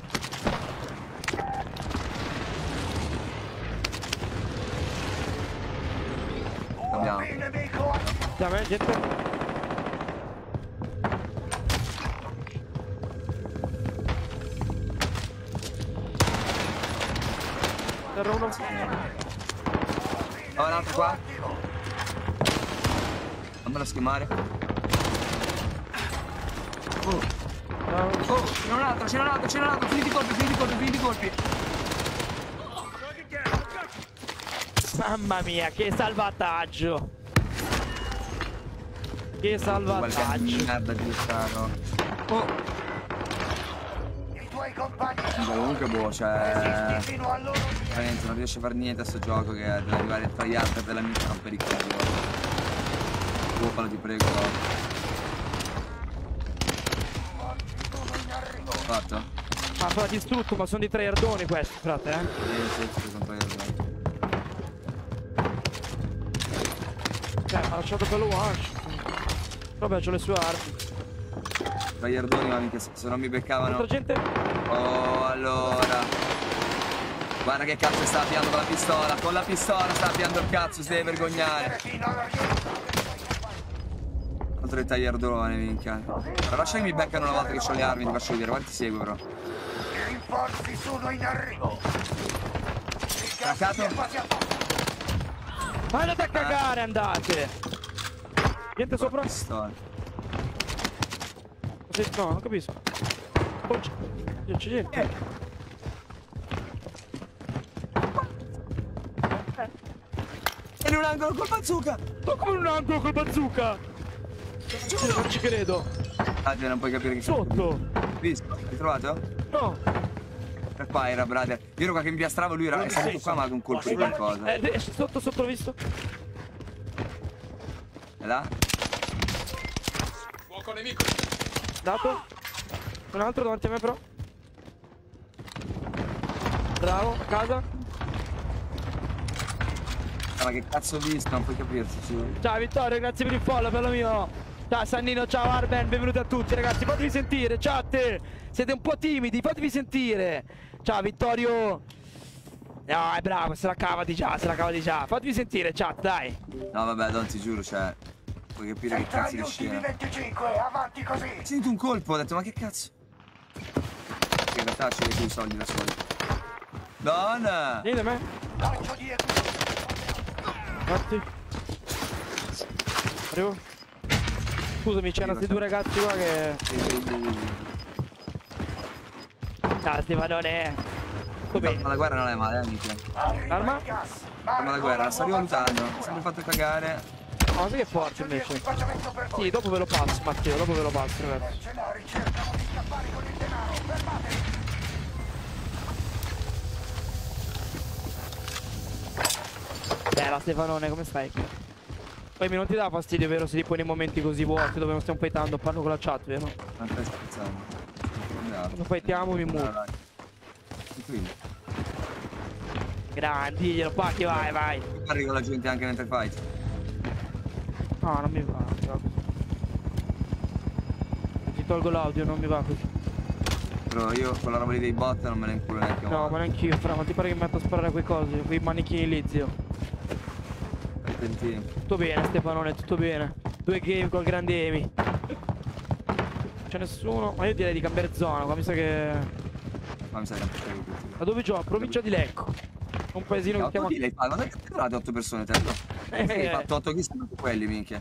S6: Andiamo.
S2: Il nemico ha
S1: Andiamo, eh, gente. Terra uno.
S6: Oh, un altro qua. Fammelo schemare. Oh,
S1: Ciao.
S6: oh, c'è un altro, c'è un altro, c'è un altro. Finiti i colpi, finiti i colpi, finiti i colpi.
S1: Mamma mia, che salvataggio! Che salvataggio!
S6: Merda di staro. Oh,
S2: i tuoi compagni
S6: comunque boh, cioè.
S2: resisti fino al loro limite.
S6: Veramente non riesce a fare niente a sto gioco che deve arrivare tra gli altri della mia non per i cazzo. Buffalo, ti prego. Fatto?
S1: Ah, però distrutto, ma sono di tryhardoni questi, frate, eh?
S6: Sì, sì, sì, sono poi io.
S1: Cioè, ha lasciato quello one. Vabbè, c'ho le sue armi.
S6: Tryhardoni, ma mica se se non mi beccavano.
S1: Altra gente?
S6: Oh, allora. Guarda che cazzo sta avviando con la pistola. Con la pistola sta avviando il cazzo, si deve vergognare. Altro il tagliardolone, minchia. Allora, lascia che mi beccano una volta che ho le armi, ti faccio vedere. Guarda, ti seguo però.
S2: I rinforzi sono in arrivo.
S6: Caccato.
S1: Andate a cagare, andate. Niente sopra.
S6: Pistola.
S1: No, non capisco. Oh, c'è gente.
S6: È in un angolo col bazooka.
S1: Ma come in un angolo col bazooka? Non ci credo.
S6: Ah, non puoi capire che
S1: Sotto.
S6: Visto? Hai trovato?
S1: No.
S6: Per qua era, brother. Io ero qua che impiastravo, lui era è salito qua ma ad un colpo di qualcosa.
S1: Eh, sotto, sotto, l'ho visto.
S6: E là?
S4: Fuoco nemico.
S1: Dato. Un altro davanti a me però. Bravo, a casa.
S6: Ah, ma che cazzo ho visto? Non puoi capirsi, giuro.
S1: Ciao Vittorio, grazie per il follow, bello mio. Ciao Sannino, ciao Arben, benvenuti a tutti ragazzi, fatevi sentire, ciao a te. Siete un po' timidi, fatevi sentire. Ciao Vittorio. No, è bravo, se la cava di già, se la cava di già. Fatevi sentire, chat, dai.
S6: No, vabbè, non ti giuro, cioè. Puoi capire che
S2: Tra
S6: cazzo
S2: gli
S6: di
S2: ultimi
S6: scena.
S2: venticinque, avanti così.
S6: Sento un colpo, ho detto, ma che cazzo? Che in realtà c'è i soldi da soli. Donna!
S1: Vieni da me.
S2: Lancio di
S1: Infatti. Arrivo. Scusami, c'erano questi due ragazzi qua che... Ciao Stefanone. Tutto bene.
S6: Ma la guerra non è male, eh, mica.
S1: Arma?
S6: Ma la guerra, la sto rivalutando. Mi sempre fatto cagare.
S1: No, sai che è forte invece. Sì, dopo ve lo passo, Matteo, dopo ve lo passo, ragazzi.
S2: Mercenari cercano di scappare con il denaro, fermatevi!
S1: Bella Stefanone, come stai? Poi non ti dà fastidio, vero, se li poi nei momenti così vuoti dove non stiamo fightando, parlo con la chat, vero?
S6: Ma stai scherzando?
S1: Quando fightiamo mi muovo.
S6: Tranquillo.
S1: Grandi, diglielo qua che vai, vai.
S6: Parli con la gente anche mentre fight.
S1: No, non mi va, non mi va così. Ti tolgo l'audio, non mi va così.
S6: Però io con la roba lì dei bot non me ne inculo neanche.
S1: No, ma neanche io, fra, ma ti pare che mi metto a sparare a quei cosi, quei manichini lì, zio.
S6: Attenti.
S1: Tutto bene, Stefanone, tutto bene. Due game col grande Emi. Non c'è nessuno, ma io direi di cambiare zona, qua mi sa che...
S6: Ma mi sa che non potevo tutti.
S1: Da dove gioco? Provincia di Lecco. Un paesino che si chiama...
S6: otto kill hai fatto? Ma sai che ti trovate otto persone, te? No? Hai fatto otto kill, sono quelli, minchia.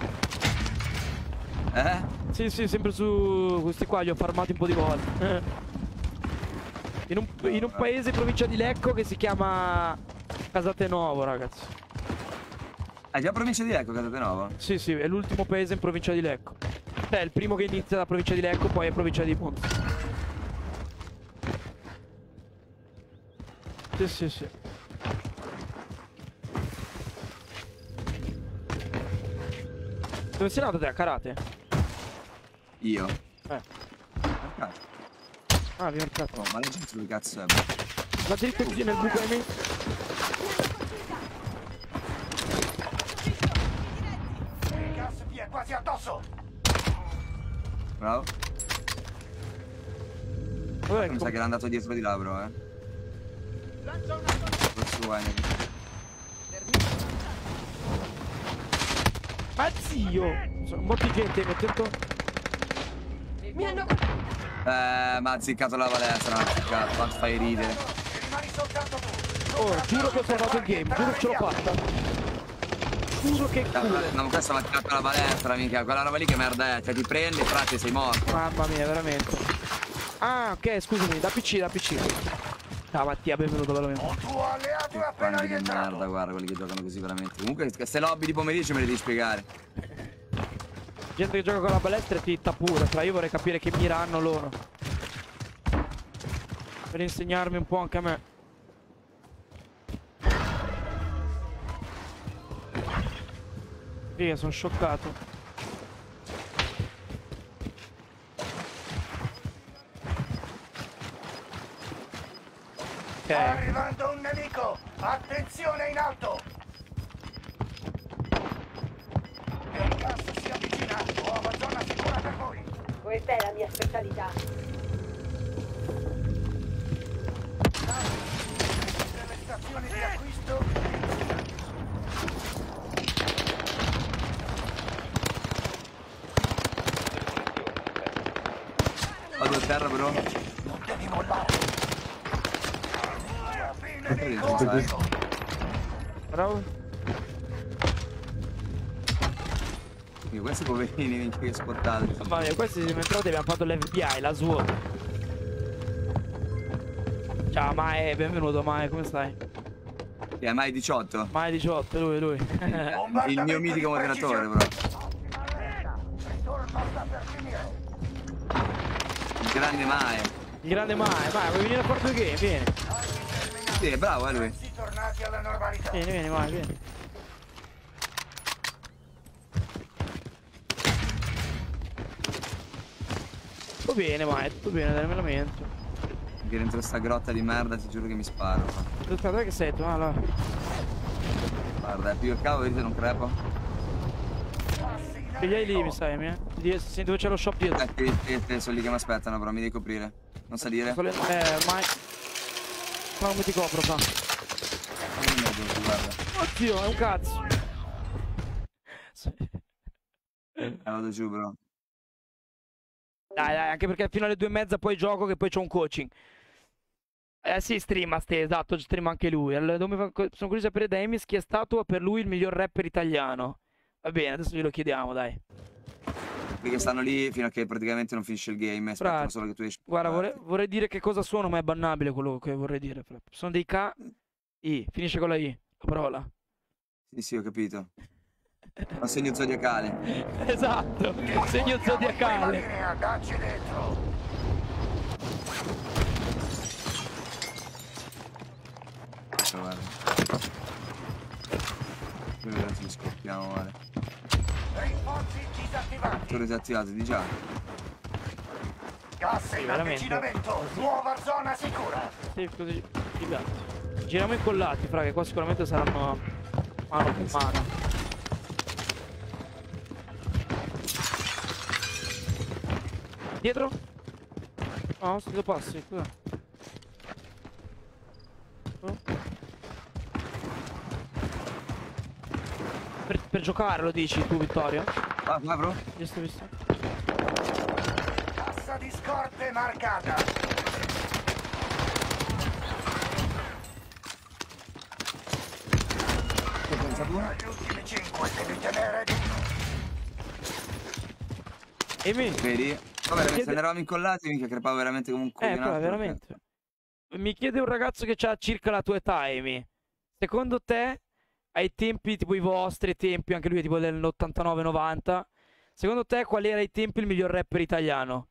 S6: Eh?
S1: Sì, sì, sempre su questi qua li ho farmati un po' di volte. In un, in un paese provincia di Lecco che si chiama Casate Nuovo, ragazzi.
S6: Hai già provincia di Lecco, Casate Nuovo?
S1: Sì, sì, è l'ultimo paese in provincia di Lecco. Cioè, il primo che inizia da provincia di Lecco, poi è provincia di Ponte. Sì, sì, sì. Dove sei nato te? A Karate?
S6: Io?
S1: Eh.
S6: Cazzo.
S1: Ah, vi ho cazzo.
S6: Oh, ma la gente dove cazzo è?
S1: Va dritto così nel buco di me.
S2: Il gas vi è quasi addosso!
S6: Bravo.
S1: Vabbè,
S6: Mi sa che era andato dietro di là, bro, eh. Forse Wayne.
S1: ma zio! Sono molti gente, mi attento.
S7: Mi hanno...
S6: Eh, ma ha azziccato la palestra, ma azziccato, quanto fai ridere.
S2: Rimani soltanto tu!
S1: Oh, giuro che ho salvato il game, giuro che ce l'ho fatta. Giuro che culo.
S6: No, ma questo mi ha tirato la palestra, mica. Quella roba lì che merda è, cioè ti prende e frate sei morto.
S1: Mamma mia, veramente. Ah, ok, scusami, da P C, da P C. Ciao Mattia, benvenuto, bello mio.
S2: Un tuo alleato è appena
S6: Quanti di
S2: rientrato!
S6: merda, guarda, quelli che giocano così veramente. Comunque, queste lobby di pomeriggio me le devi spiegare.
S1: Gente che gioca con la balestra e ti itta pure, fra io vorrei capire che mira hanno loro. Per insegnarmi un po' anche a me. Figa, sono scioccato.
S2: Sta arrivando un nemico! Attenzione in alto! Il gas si avvicina! Nuova zona sicura per voi!
S7: Questa è la mia specialità.
S2: Postazione di acquisto.
S6: Vado a terra però.
S2: Non devi mollare. La fine dei conti.
S1: Bravo.
S6: Io, questi poverini, minchia che sportati.
S1: Mamma mia, questi siamo entrati e abbiamo fatto l'F B I, la SWAT. Ciao Mae, benvenuto Mae, come stai?
S6: Chi è Mai diciotto?
S1: Mae diciotto, lui, lui.
S6: Il mio mitico moderatore, bro.
S2: Ritorno sta per finire.
S6: Il grande Mae.
S1: Il grande Mae, vai, vuoi venire a fare due game? Vieni.
S6: Sì, è bravo, è lui.
S2: Si tornati alla normalità.
S1: Vieni, vieni, Mae, vieni. Tutto bene, Mae, tutto bene, dai, me la lamento.
S6: Che dentro sta grotta di merda, ti giuro che mi sparo.
S1: Aspetta, dove che sei tu? Ah, là.
S6: Guarda, è più il cavo, vedete, non crepa.
S1: Pigliai lì, mi sai, mi eh? Sì, dove c'è lo shop dietro.
S6: Eh, sì, sì, sì, sono lì che mi aspettano, però mi devi coprire. Non salire.
S1: Sole- Eh, ormai. Ma come ti copro, fa?
S6: Guarda.
S1: Oddio, è un cazzo.
S6: Eh, vado giù, bro.
S1: Dai, dai, anche perché fino alle due e mezza poi gioco che poi c'ho un coaching. Eh sì, streama, ste, esatto, streama anche lui. Allora, dove fa- sono curioso di sapere da Emis chi è stato per lui il miglior rapper italiano. Va bene, adesso glielo chiediamo, dai.
S6: Perché stanno lì fino a che praticamente non finisce il game. Aspettano
S1: Fra-
S6: solo che tu esci.
S1: Guarda, vorrei, vorrei dire che cosa suono, ma è bannabile quello che vorrei dire. Fra. Sono dei K, I, finisce con la I, la parola.
S6: Sì, sì, ho capito. Un segno zodiacale.
S1: Esatto, segno zodiacale.
S2: Linea, dacci dentro.
S6: Guarda. Ora ci scoppiamo, guarda.
S2: Rinforzi disattivati.
S6: Sono disattivato, di già.
S2: Gas in
S1: veramente.
S2: avvicinamento. Nuova zona sicura.
S1: Sì, così, gigante. Giriamo incollati, fra, che qua sicuramente saranno mano con mano. Dietro? No, sto due passi, scusa. Oh. Per, per giocare lo dici tu, Vittorio?
S6: Ah, vai, bro.
S1: Visto, visto.
S2: Cassa di scorte marcata.
S6: Che pensa tu?
S2: Tra gli ultimi cinque devi tenere di
S1: E mi...
S6: Vedi? Vabbè,
S1: Chiede-
S6: se ne eravamo incollati, mica crepavo veramente come un
S1: Eh,
S6: coglionato.
S1: però, veramente. Mi chiede un ragazzo che ha circa la tua età, Amy. Secondo te, ai tempi tipo i vostri tempi, anche lui è tipo dell'ottantanove novanta, secondo te qual era ai tempi il miglior rapper italiano?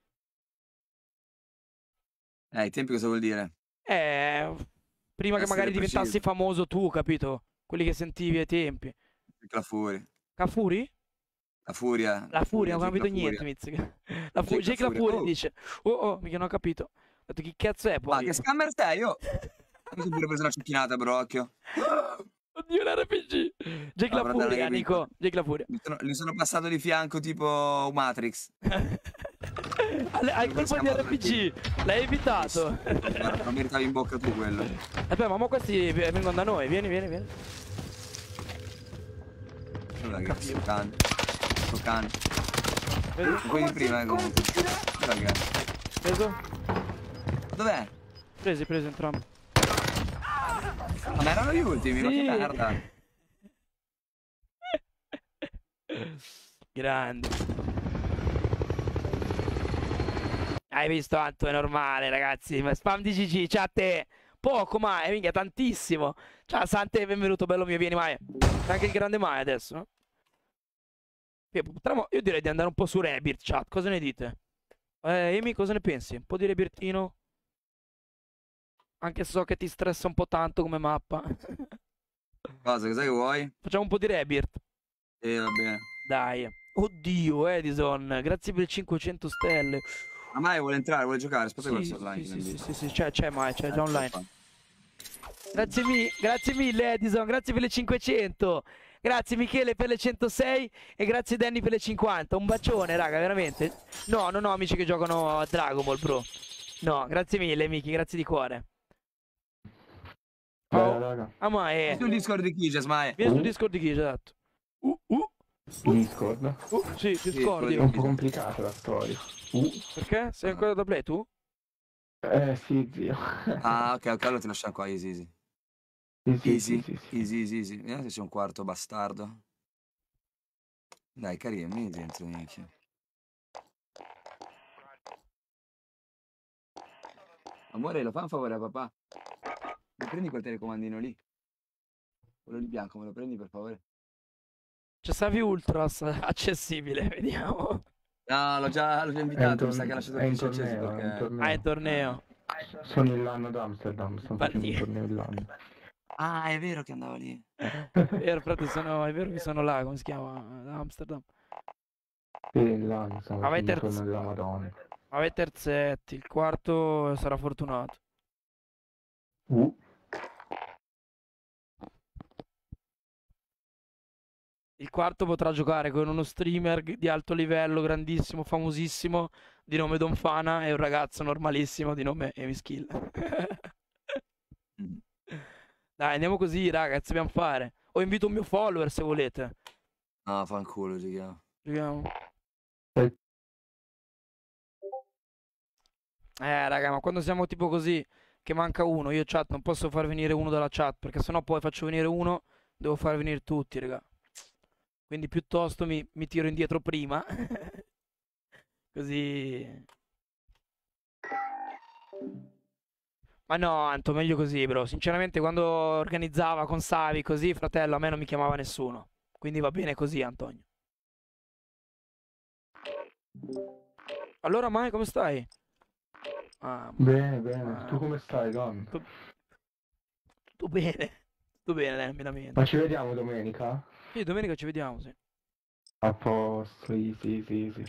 S6: Eh, i tempi cosa vuol dire?
S1: Eh, prima che
S6: Essere
S1: magari diventassi
S6: preciso.
S1: famoso tu, capito? Quelli che sentivi ai tempi.
S6: La furia.
S1: Cafuri?
S6: La furia.
S1: La furia, non ho
S6: Jake
S1: capito
S6: La
S1: niente,
S6: Furia.
S1: Mizzica. La fu-
S6: Jake
S1: Jake
S6: La
S1: la
S6: Furia.
S1: furia
S6: Oh.
S1: dice. Oh, oh, mica non ho capito. Ho detto chi cazzo è
S6: Ma
S1: poi?
S6: che scammer sei io? Mi sono pure preso una cecchinata, bro, occhio.
S1: Oddio, l'R P G. Jake
S6: No,
S1: la
S6: fratello,
S1: furia,
S6: hai
S1: Nico.
S6: capito.
S1: Jake la furia.
S6: Mi sono, gli sono passato di fianco tipo Matrix.
S1: Hai hai colpo di R P G. L'hai evitato.
S6: Guarda, non meritavi in bocca tu quello.
S1: Aspetta, ma mo questi vengono da noi. Vieni, vieni, vieni.
S6: Guarda che sto cane. Sto cane.
S1: Vedo?
S6: Sono quelli di prima, eh, comunque. Guarda che...
S1: Preso?
S6: Dov'è?
S1: Presi, presi entrambi.
S6: Ma erano gli ultimi, ma che
S1: Sì.
S6: merda.
S1: Grande. Hai visto, Anto? È normale, ragazzi. Ma spam di G G, ciao a te. Poco mai, minchia, tantissimo. Ciao Sante, benvenuto, bello mio, vieni Mai. C'è anche il grande Mai adesso, no? Potremmo, io direi di andare un po' su Rebirth, chat. Cosa ne dite? Eh, Amy, cosa ne pensi? Un po' di Rebirthino? Anche se so che ti stressa un po' tanto come mappa.
S6: Cosa, cos'è che vuoi?
S1: Facciamo un po' di Rebirth.
S6: Eh, va bene.
S1: Dai. Oddio, Edison, grazie per le cinquecento stelle.
S6: Ma Mai vuole entrare, vuole giocare? Aspetta che
S1: Sì,
S6: lo so online.
S1: sì,
S6: che mi
S1: sì,
S6: dice.
S1: sì, sì, c'è, c'è mai, c'è già
S6: Eh,
S1: online.
S6: qua.
S1: Grazie, mi- grazie mille Edison, grazie per le cinquecento. Grazie Michele per le centosei e grazie Danny per le cinquanta. Un bacione, raga, veramente. No, non ho amici che giocano a Dragon Ball, bro. No, grazie mille, Miki, grazie di cuore. Oh.
S5: raga.
S1: Ah, ma è...
S6: Sul Discord di Kijas, ma è.
S1: Vieni sul
S5: Uh.
S1: Discord di chi, esatto. Uh, uh,
S5: Discord.
S1: uh, sì, Discord.
S5: È un po' complicata la storia. Uh.
S1: Perché? Sei ancora da play tu?
S5: Eh sì, zio.
S6: Ah, ok, ok, allora ti lasciamo qua, easy, easy.
S5: Sì, sì,
S6: Easy,
S5: sì, sì, sì.
S6: easy, easy, easy. Vediamo se c'è un quarto bastardo. Dai, carino, vieni dentro, minchia. Amore, lo fa un favore a papà? Mi prendi quel telecomandino lì? Quello di bianco, me lo prendi per favore?
S1: C'è Savi Ultras accessibile, vediamo.
S6: No, l'ho già, l'ho già
S5: È in,
S6: invitato, mi
S5: tor-
S6: sa che ha lasciato
S5: è in
S6: il P C acceso
S5: torneo, è in
S6: perché...
S5: torneo.
S1: Ah, è torneo.
S5: Sono in l'anno d'Amsterdam, stanno facendo
S1: Balì.
S5: un torneo in l'anno.
S6: Ah, è vero che andava lì.
S1: È vero, frate, sono, è vero che sono là, come si chiama? Ad Amsterdam.
S5: Sì, in l'anno, stanno
S1: Ma vai
S5: facendo un
S1: terzo.
S5: torneo della Madonna.
S1: Ma vai terzetti, il quarto sarà fortunato.
S5: Uh.
S1: Il quarto potrà giocare con uno streamer di alto livello, grandissimo, famosissimo, di nome Don Fana, e un ragazzo normalissimo di nome Emiskill.
S6: Mm.
S1: Dai, andiamo così, ragazzi, dobbiamo fare. O invito un mio follower se volete.
S6: No, fanculo, giochiamo.
S1: Giochiamo.
S5: Eh.
S1: Eh, raga, ma quando siamo tipo così, che manca uno, io chat non posso far venire uno dalla chat, perché sennò poi faccio venire uno, devo far venire tutti, raga. Quindi piuttosto mi, mi tiro indietro prima. Così. Ma no, Anto, meglio così, bro. Sinceramente, quando organizzava con Savi così, fratello, a me non mi chiamava nessuno. Quindi va bene così, Antonio. Allora, Mai, come stai? Ah,
S5: Bene, bene.
S1: Ah.
S5: Tu come stai, Don?
S1: tutto, tutto bene. Tutto bene, dai, non mi lamento.
S5: Ma ci vediamo domenica?
S1: Sì, domenica ci vediamo, sì.
S5: A posto, easy, easy, easy.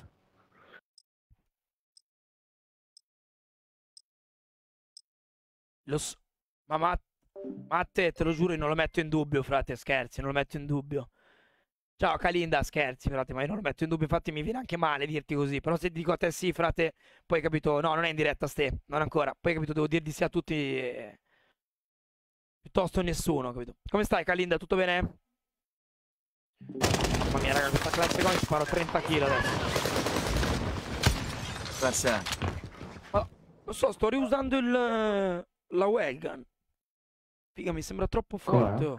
S1: Lo so. Ma, ma, ma a te, te lo giuro, io non lo metto in dubbio, frate, scherzi, non lo metto in dubbio. Ciao Kalinda, scherzi, frate, ma io non lo metto in dubbio, infatti mi viene anche male dirti così. Però se ti dico a te sì, frate, poi capito, no, non è in diretta ste, non ancora. Poi capito, devo dirti sì a tutti, eh, piuttosto nessuno, capito? Come stai Kalinda, tutto bene? Mamma mia, raga, questa classe qua mi sparo trenta chili adesso.
S6: Per sé.
S1: Ma, non so, sto riusando il, eh, la wellgun. Figa, mi sembra troppo forte,
S5: Com'è?
S1: oh.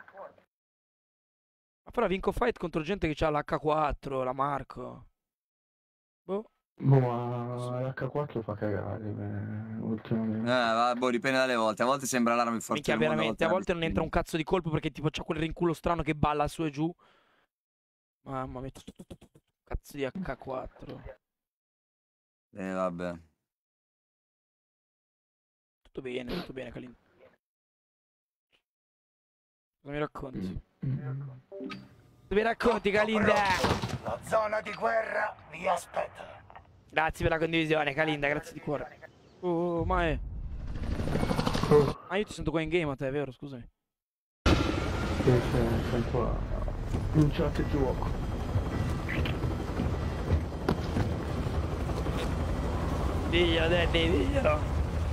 S1: Ma però vinco fight contro gente che ha l'H quattro, la Marco. Boh.
S5: Boh, ma l'H quattro fa cagare, eh,
S6: Eh,
S5: ultimamente.
S6: va, boh, dipende dalle volte. A volte sembra l'arma più forte
S1: Minchia,
S6: del mondo,
S1: veramente, a volte non
S6: è
S1: entra un cazzo di colpo perché tipo c'ha quel rinculo strano che balla su e giù. Mamma mia, cazzo di H quattro.
S6: Eh, vabbè.
S1: Tutto bene, tutto bene, Kalin. Cosa mi racconti?
S5: Mm.
S1: Cosa mi racconti, Kalinda?
S2: La zona di guerra vi aspetta.
S1: Grazie per la condivisione, Kalinda, grazie di cuore. Oh, ma è...
S5: Oh,
S1: Ah, io ti sento qua in game a te, vero? Scusami.
S5: sì, sì, sento la... in chat e gioco.
S1: Diglielo, Danny, diglielo.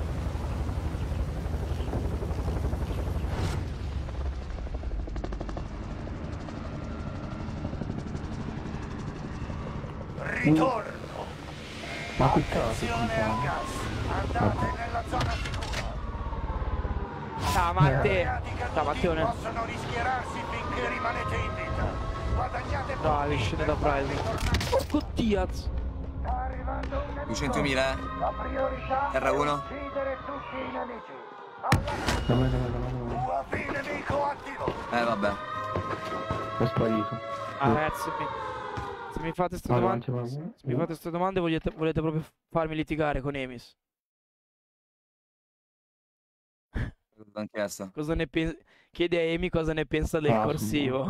S2: Ritorno.
S5: Ma qui cazzo,
S2: Attenzione al gas. Andate nella zona sicura.
S1: Ciao, Matte.
S2: Reati
S1: Ciao,
S2: caduti
S1: Matteone.
S2: possono rischiararsi finché rimanete in vita. Guadagnate
S1: Bravi,
S2: punti
S1: scende da
S2: per
S1: Pride.
S2: tornare.
S1: Porco Diaz.
S2: Sta arrivando un nemico.
S6: duecentomila, eh?
S2: La priorità
S6: Terra
S2: è
S6: uno.
S2: uccidere tutti i nemici. Alla
S5: Dammi, dammi, dammi, dammi.
S2: U A V nemico attivo.
S6: Eh, vabbè.
S5: È sparito.
S1: Ah, ragazzi, mi- se mi fate queste
S5: Ah,
S1: domande,
S5: davanti, ma-
S1: se mi fate queste domande volete, volete proprio farmi litigare con Emis.
S6: L'ho chiesto.
S1: Cosa ne pensi? Chiedi a Emi cosa ne pensa del
S5: Ah,
S1: corsivo.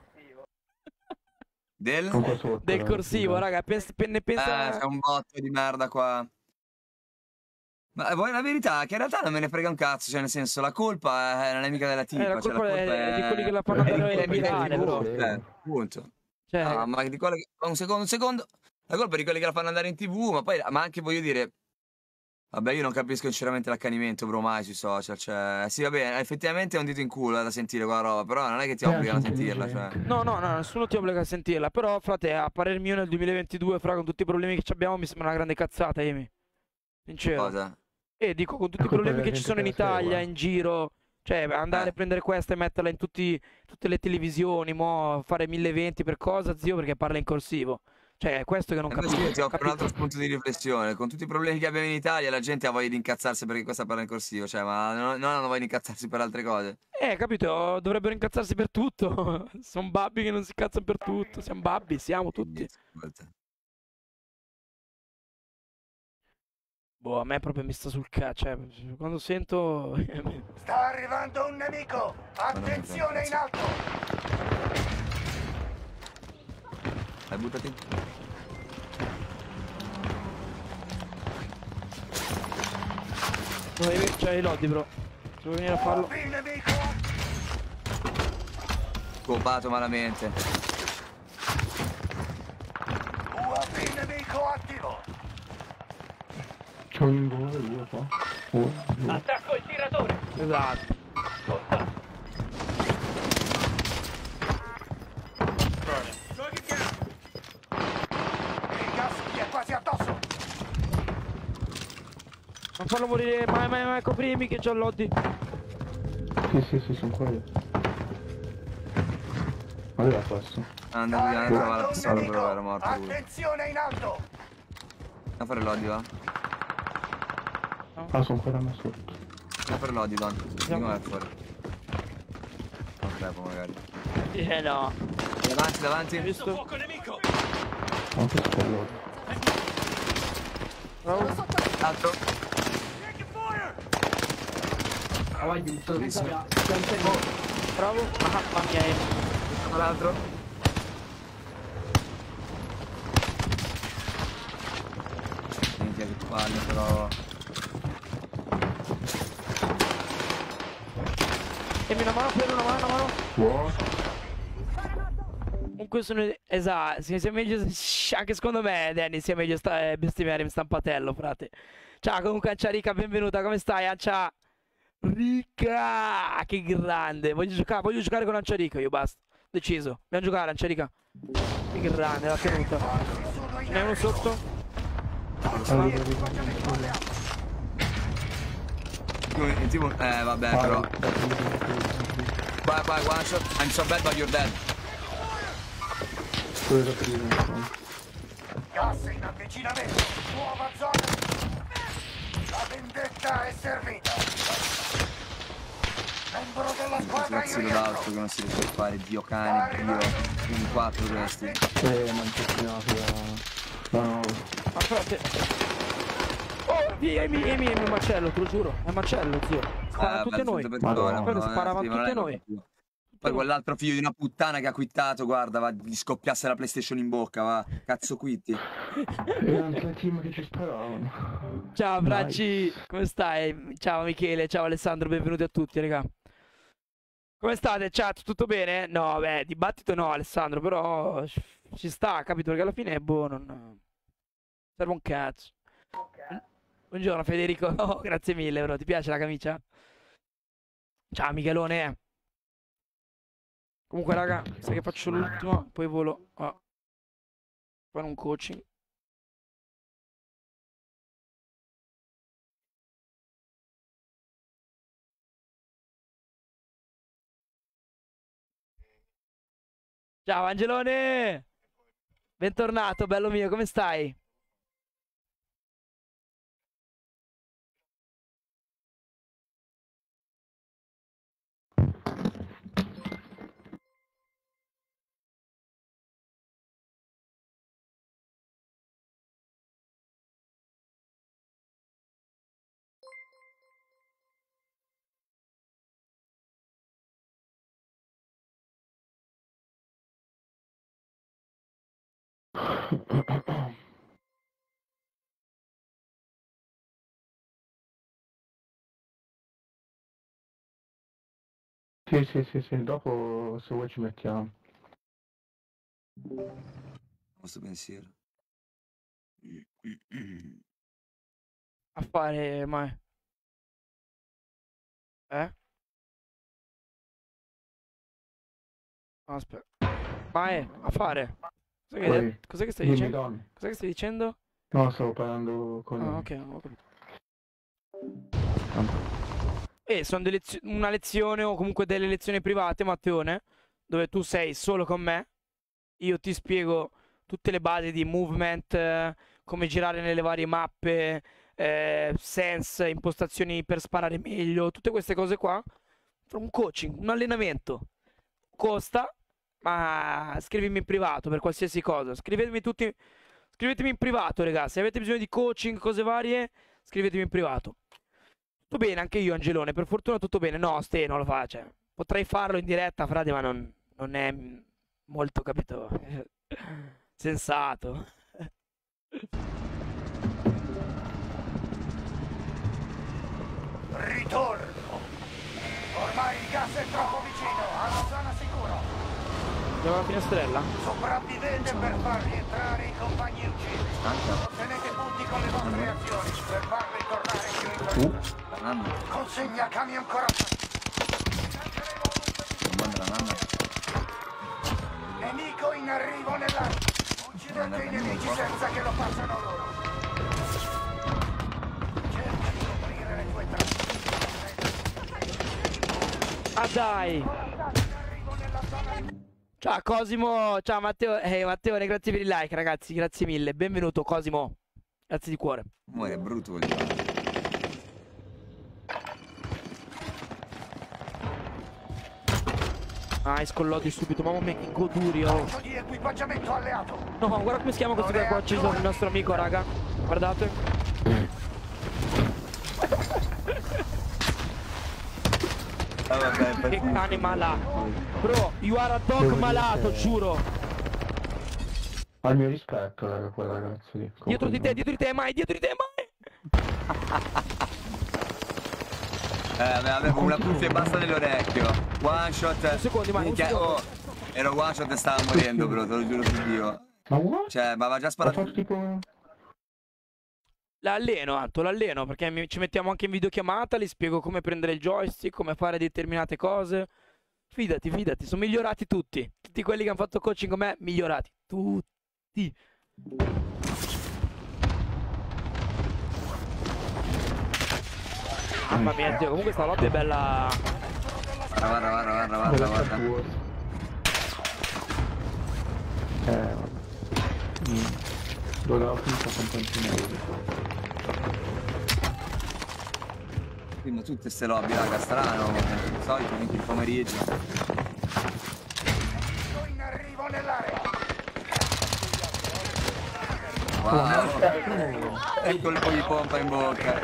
S6: Del?
S5: Con qua sotto,
S1: Del
S5: eh,
S1: corsivo,
S5: scusa.
S1: raga, pens- pe- ne
S6: Eh,
S1: pensa...
S6: c'è un botto di merda qua. Ma vuoi la verità? Che in realtà non me ne frega un cazzo, cioè nel senso, la colpa è non è mica della tipa,
S1: Eh, la
S6: cioè,
S1: colpa è- è di quelli che la fanno
S5: Eh,
S1: andare
S5: è
S1: a
S5: di
S1: virale,
S5: quelli
S1: bro.
S5: che-
S6: Eh, punto.
S1: Cioè,
S6: No, ma di quelli che... Un secondo, un secondo. La colpa è di quelli che la fanno andare in tv, ma poi, ma anche voglio dire, Vabbè, io non capisco sinceramente l'accanimento, bro, mai sui social, cioè... Sì, vabbè, effettivamente è un dito in culo eh, da sentire quella roba, però non è che ti
S5: Eh,
S6: obbligano a
S5: anche
S6: sentirla,
S5: intelligente.
S6: cioè...
S1: No, no, no, nessuno ti obbliga a sentirla, però, frate, a parer mio nel duemilaventidue, fra, con tutti i problemi che abbiamo, mi sembra una grande cazzata, Amy. Sincero.
S6: Cosa?
S1: E dico, con tutti
S5: È
S1: i
S5: colpa
S1: problemi
S5: della
S1: che ci
S5: gente
S1: sono in
S5: che la
S1: Italia,
S5: segue.
S1: in giro, cioè, andare
S6: Eh.
S1: a prendere questa e metterla in tutti, tutte le televisioni, mo, fare mille eventi per cosa, zio, perché parla in corsivo. Cioè, è questo che non
S6: E
S1: capisco.
S6: questo ti offre un
S1: capito?
S6: altro spunto di riflessione. Con tutti i problemi che abbiamo in Italia, la gente ha voglia di incazzarsi perché questa parla in corsivo, cioè, ma non, non hanno voglia di incazzarsi per altre cose.
S1: Eh, capito? Dovrebbero incazzarsi per tutto. Sono babbi che non si incazzano per tutto. Siamo babbi, siamo tutti.
S6: Quindi, ascolta.
S1: Boh, a me proprio mi sta sul cazzo. Cioè, quando sento.
S2: Sta arrivando un nemico! Attenzione in alto!
S6: Dai, buttati.
S1: C'è i lodi, bro. Se vuoi venire a farlo.
S2: U A V nemico!
S6: Scopato malamente.
S2: U A V nemico attivo!
S5: C'è un ingolo due qua. Oh, due.
S7: Attacco il tiratore.
S1: Esatto.
S3: Target down.
S2: Il gas gli è quasi addosso!
S1: Non farlo morire mai, mai, mai. Coprimi che c'ho il lodi.
S5: Sì, sì, sì, sono qua io. Ma dove l'ha questo?
S6: Ah, andavo via,
S2: Sta
S6: non trovava la
S2: arrivando un
S6: pistola,
S2: nemico!
S6: però era morto lui.
S2: Attenzione in alto!
S6: A fare l'odi, va?
S5: Ah, sono ancora messo sotto.
S6: A fare l'odi, Don. Di come è fuori. Non crepo, magari.
S1: Eh no.
S6: Davanti, davanti.
S1: Hai visto?
S3: Fuoco nemico.
S5: Anche spalloso.
S1: Bravo.
S6: Altro.
S3: Taking fire.
S6: Bellissimo.
S1: Bravo. Mamma mia. eh.
S6: L'altro. Minchia che palle, però.
S1: Dammi una mano, prendi una mano, una mano.
S5: Wow.
S1: Comunque sono. Esatto, sia sia meglio. Anche secondo me, Danny, sia meglio sta... eh, bestemmiare in stampatello, frate. Ciao, comunque, Ancia Rica, benvenuta, come stai, Ancia? Rica! Che grande! Voglio giocare, voglio giocare con Ancia Rica, io basta. Deciso. Dobbiamo giocare, Ancia Rica. Che grande, l'ha tenuta.
S2: Sono in
S1: Ne hai uno sotto?
S5: Arriva, arriva, arriva.
S6: Il tipo. Eh, vabbè,
S5: Ah,
S6: però.
S5: arriva, arriva, arriva.
S6: Vai, vai, one shot. I'm so bad, but you're dead.
S5: Quello da prima, insomma.
S2: gas in avvicinamento! Nuova zona! La vendetta è servita! Membro della squadra in
S6: Grazie
S2: rientro!
S6: d'altro che non si riesce a fare, Dio cane, Dio. Quindi quattro questi.
S5: Eh, ma intestinato da... No, no.
S1: Ma frate. Oh, via, Emi, Emi, Emi, è un macello, te lo giuro. È un macello, zio. Spara a tutti noi.
S5: Madonna.
S1: Quello sparavano tutti noi.
S6: Poi quell'altro figlio di una puttana che ha quittato, guarda, va, gli scoppiasse la PlayStation in bocca, va. Cazzo quitti.
S5: Erano tre team che ci sparavano.
S1: Ciao,
S5: Nice.
S1: Bracci, come stai? Ciao Michele, ciao Alessandro, benvenuti a tutti, raga. Come state, chat? Tutto bene? No, beh, dibattito no, Alessandro, però ci sta, capito? Perché alla fine, boh, non... serve un cazzo. Buongiorno Federico, oh, grazie mille, bro. Ti piace la camicia? Ciao Michelone. Comunque, raga, sai che faccio l'ultimo, poi volo a fare un coaching. Ciao Angelone! Bentornato, bello mio, come stai?
S5: Sì, sì, sì, sì, dopo se vuoi ci mettiamo.
S6: Questo pensiero.
S1: A fare, mai. Eh? Aspetta. Mae, a fare. Cos'è che,
S5: Poi,
S1: cos'è che stai
S5: dimmi,
S1: dicendo?
S5: Donny.
S1: Cos'è che stai dicendo?
S5: No, stavo parlando con
S1: Ah,
S5: lui.
S1: ok, ho capito. E sono delle lezio- una lezione o comunque delle lezioni private, Matteone, dove tu sei solo con me. Io ti spiego tutte le basi di movement, eh, come girare nelle varie mappe, eh, sense, impostazioni per sparare meglio, tutte queste cose qua. Un coaching, un allenamento. Costa, ma scrivimi in privato per qualsiasi cosa. Scrivetemi tutti, scrivetemi in privato, ragazzi. Se avete bisogno di coaching, cose varie, scrivetemi in privato. Tutto bene, anche io, Angelone. Per fortuna tutto bene. No, Ste, non lo fa. Cioè, potrei farlo in diretta, frate, ma non, non è molto, capito? Sensato.
S2: Ritorno. Ormai il gas è troppo vicino, alla zona sicura.
S1: Andiamo alla finestrella?
S2: Sopravvivete per far rientrare i compagni uccisi. Ottenete punti con le vostre azioni per farli tornare più in fretta.
S6: La nanna.
S2: Consegna camion coraggio.
S6: Non manda la nanna.
S2: Nemico in arrivo nell'area. Uccidete i nemici senza che lo facciano loro. Cerca di coprire le tue tracce.
S1: Ah dai! Ciao Cosimo, ciao Matteo, eh, Matteo, grazie per il like ragazzi, grazie mille, benvenuto Cosimo, grazie di cuore.
S6: Amore, è brutto quel gioco.
S1: Ah, scolloti subito, mamma mia che goduri, oh.
S2: Lancio di equipaggiamento alleato.
S1: No, guarda come si chiama questo qua, qua ucciso il nostro amico, raga, guardate.
S6: Ah, vabbè,
S1: Che cane malato. Bro, you are a dog
S5: Devo
S1: malato,
S5: dire che-
S1: giuro.
S5: Al mio rispetto, raga, quel ragazzo lì.
S1: Dietro di te, dietro di te, mai, dietro di te, mai.
S6: Eh, vabbè, avevo una cuffia e basta nell'orecchio. One shot.
S1: Un secondo, ma un
S6: Minchia,
S1: secondo.
S6: oh, ero one shot e stava morendo, bro, te lo giuro su Dio.
S5: Ma what?
S6: Cioè, ma aveva già
S5: Ma
S6: sparato.
S5: fa tipo...
S1: L'alleno, Anto, l'alleno, perché mi- ci mettiamo anche in videochiamata, gli spiego come prendere il joystick, come fare determinate cose. Fidati, fidati, sono migliorati tutti. Tutti quelli che hanno fatto coaching con me, migliorati. Tutti. Mamma mia, Dio, comunque sta lobby è bella.
S6: Guarda, guarda, guarda, guarda, guarda,
S5: Quella
S6: guarda.
S5: sta vuota. Eh, vabbè. Mm. Dove l'ho finita con tanti
S6: Quindi tutte ste lobby, raga, strano. Di solito, minchia, il pomeriggio.
S2: Nemico in arrivo nell'area.
S6: Wow. E il colpo di pompa in bocca.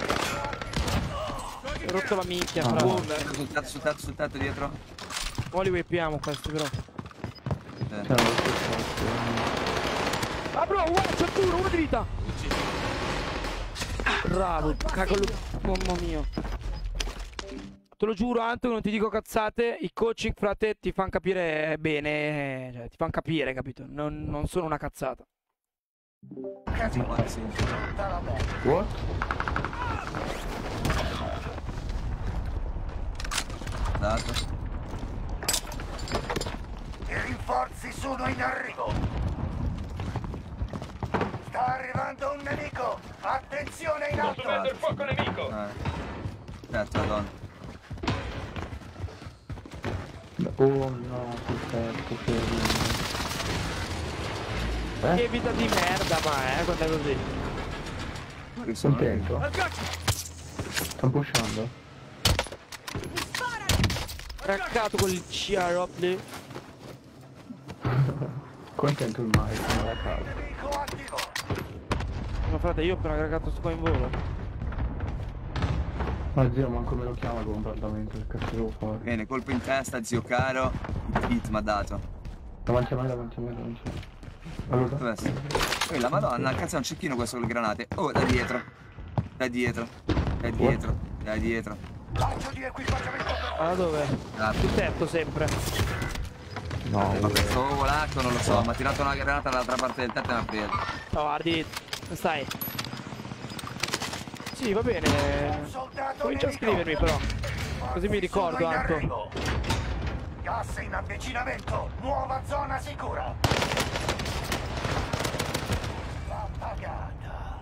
S1: Ho rotto la minchia,
S5: Ah,
S1: fra.
S5: no.
S6: Sul tetto, sul tetto, sul tetto, dietro.
S1: Ora li whippiamo questi però.
S6: Eh.
S5: Cioè, non so se-
S1: Ah bro, guarda, c'è duro, uno di vita. Bravo, cagolo. Mamma mia. Te lo giuro, Anto, che non ti dico cazzate. I coaching, frate, ti fanno capire bene. Cioè, ti fanno capire, capito? Non, non sono una cazzata.
S2: Casino.
S6: Ma sì.
S2: Tutta la bomba.
S5: What?
S6: Dato.
S2: I rinforzi sono in arrivo. Sta arrivando un nemico. Attenzione in alto.
S4: il fuoco nemico!
S6: Eh. Certo, madonna.
S5: Oh no, sul tetto, che... Eh?
S1: Che vita di merda, ma eh, quando è così.
S6: Che sono?
S5: Contento?
S3: I've got you!
S5: Stanno pushando?
S1: Craccato quel C R up lì.
S5: Contento il Mike, non la casa.
S2: Nemico attivo.
S1: Ma frate, io ho appena craccato sto qua in volo.
S5: Ma zio, manco me lo chiama il bombardamento, che cazzo devo fare?
S6: Bene, colpo in testa, zio caro. Il hit mi ha dato.
S5: Davanti a me, davanti a me, davanti a me. Allora,
S6: Dov'è sta? Ehi, la madonna, cazzo è un cecchino questo con le granate. Oh, da dietro. Da dietro. Da dietro. Da dietro.
S2: Lancio di equipaggiamento per...
S1: Ah, dove?
S6: Ah,
S1: Sul tetto sempre.
S5: no,
S6: ma questo volato non lo so, mi ha tirato una granata dall'altra parte del tetto e mi ha preso.
S1: Ciao, Ardi. Come stai? sì, va bene. Comincia a scrivermi però. Così mi ricordo, Anto.
S2: Gas in avvicinamento, nuova zona sicura. Va pagata.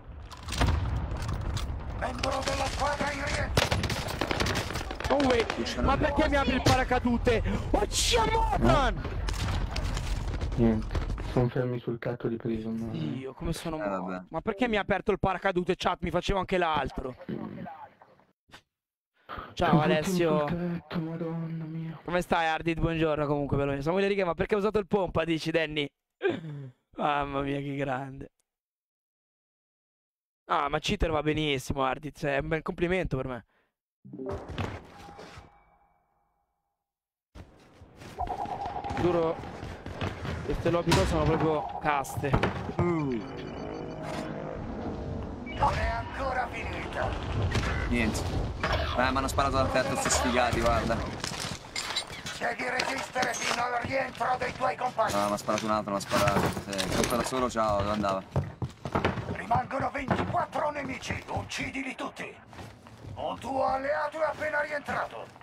S2: Membro della squadra in rientro.
S1: Oh wait, ma perché mi apri il paracadute? Oh Ciamorman!
S5: Niente, sono fermi sul cacco di prison.
S1: Dio, come sono
S6: Eh, vabbè.
S1: morto. Ma perché mi ha aperto il paracadute, chat? Mi facevo anche l'altro. Ciao Alessio.
S5: Tetto, madonna mia.
S1: Come stai Ardit? Buongiorno comunque per me. Samuele Righe, ma perché hai usato il pompa, dici Danny? Mamma mia, che grande. Ah, ma cheater va benissimo, Ardit. È un bel complimento per me. Giuro, queste lobby qua sono proprio caste.
S2: Non è ancora finita.
S6: Niente. Eh, mi hanno sparato dal tetto sti sfigati, guarda.
S2: Devi resistere fino al rientro dei tuoi compagni.
S6: No, mi ha sparato un altro, mi ha sparato. Sì, colpa da solo, ciao, dove andava?
S2: Rimangono ventiquattro nemici, uccidili tutti. Un tuo alleato è appena rientrato.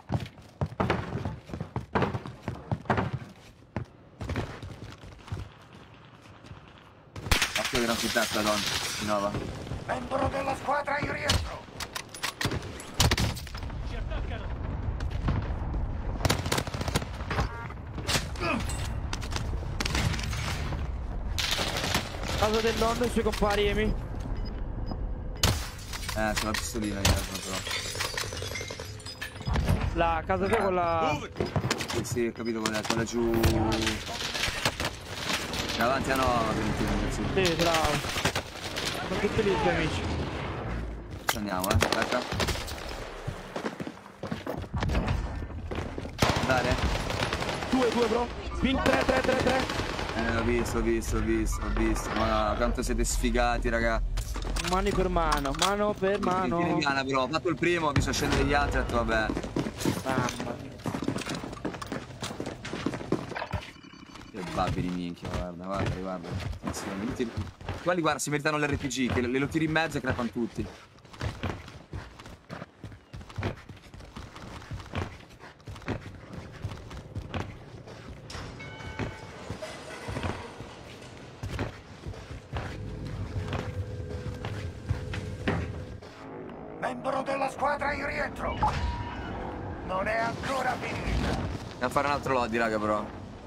S6: Occhio che non si testa, Don. Di nuovo.
S2: Membro della squadra in rientro.
S3: Ci attaccano.
S1: Casa del nonno e i suoi compari, Emi.
S6: Eh, c'è la pistolina dietro, però.
S1: La casa tua con la...
S6: Sì, sì, ho capito quella, quella giù. Davanti a Nova, per intendersi.
S1: Sì, bravo. Sono tutti lì i tuoi amici.
S6: Ci andiamo, eh. Aspetta. Andare?
S1: Due, due, bro. Pin tre, tre, tre, tre.
S6: Eh, ho visto, ho visto, ho visto, ho visto. Ma quanto siete sfigati, raga.
S1: Mano per mano, mano per mano.
S6: Tieni piana, però. Ho fatto il primo, ho visto scendere gli altri e ho detto, vabbè.
S1: Mamma mia.
S6: Che babbi di minchia, guarda, guarda, guarda. Sì, quelli, guarda, si meritano l'R P G, che le lo tiri in mezzo e crepano tutti.
S2: Membro della squadra in rientro. Non è ancora finita.
S6: Andiamo a fare un altro lobby, raga, però.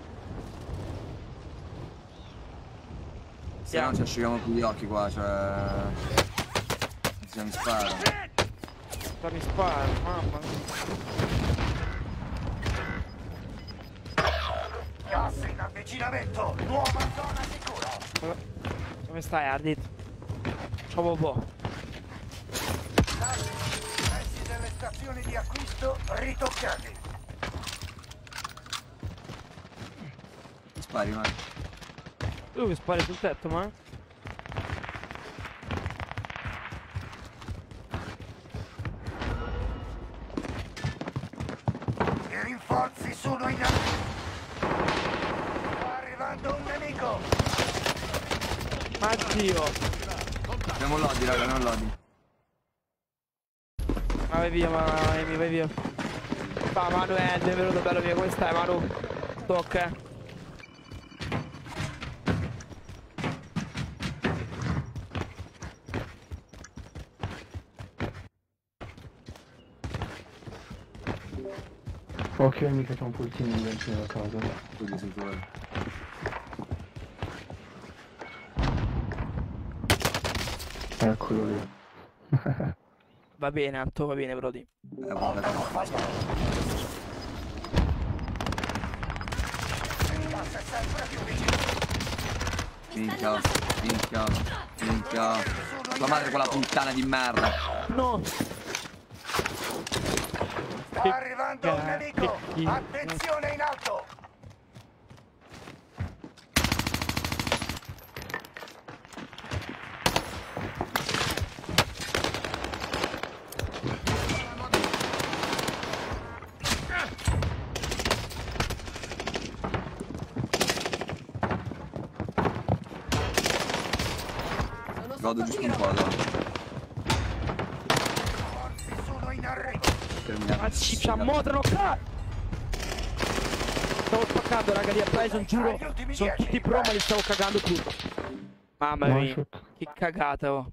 S6: Se no ci asciughiamo più gli occhi qua, cioè... Se mi spara.
S1: Mi sparo, mamma mia.
S2: Gas in avvicinamento, nuova zona sicura.
S1: Come stai, Ardit? Ciao un po'.
S2: Prezzi delle stazioni di acquisto ritoccati.
S6: Spari, ma...
S1: Tu che spari sul tetto, ma?
S2: I rinforzi sono in arrivo. Sta arrivando un nemico.
S1: Addio.
S6: Abbiamo un lobby, raga, abbiamo un lobby.
S1: Ma vai via, ma Emi, vai via. Va, Manu è benvenuto, bello mio, come stai, Manu? Tocca.
S5: Ok, mica c'è un pulsino dentro la casa.
S6: Così sei tu, eh.
S5: Eccolo lì.
S1: Va bene, Anto, va bene, Brody.
S6: Eh, guarda.
S2: Il gas è sempre più vicino.
S6: Minchia, minchia, minchia. Tua madre quella puttana di merda.
S1: No!
S2: Sta arrivando un nemico.
S1: Che-
S2: Attenzione in alto.
S6: Godo giusto un po', no? terminato.
S1: Ma ci ci ammotrano, cazzo! Stavo spaccando, raga, lì a Bryson, giuro. Sono tutti pro, ma li stavo cagando tutto. Mamma
S5: One
S1: mia,
S5: shot.
S1: che cagata, oh.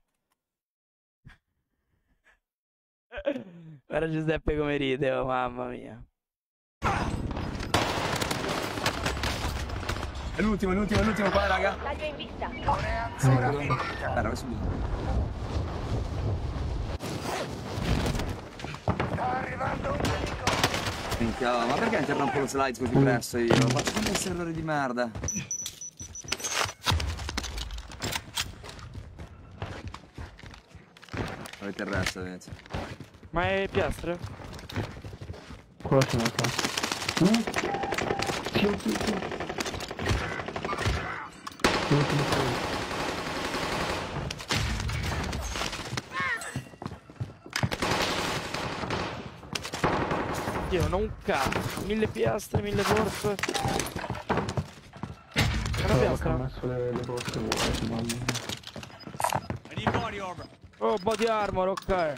S1: Guarda Giuseppe come ride, oh, mamma mia.
S6: È l'ultimo, è l'ultimo, è l'ultimo qua, raga.
S7: Taglio in vista.
S2: Non è ancora finita.
S6: Guarda, vai subito.
S2: Sta arrivando un nemico.
S6: Minchia, ma perché interrompo lo slides così presto io? Faccio sempre questi errori di merda. Avete il resto, vedete.
S1: Ma è piastre?
S5: Qua c'è una qua. Uh. Sì, sì, sì. L'ultimo qua.
S1: Io non un cazzo. Mille piastre, mille borse. Una
S5: Ho
S1: piastra?
S5: messo le, le borse vuote, mamma mia.
S3: I need body armor.
S1: Oh, body armor, ok.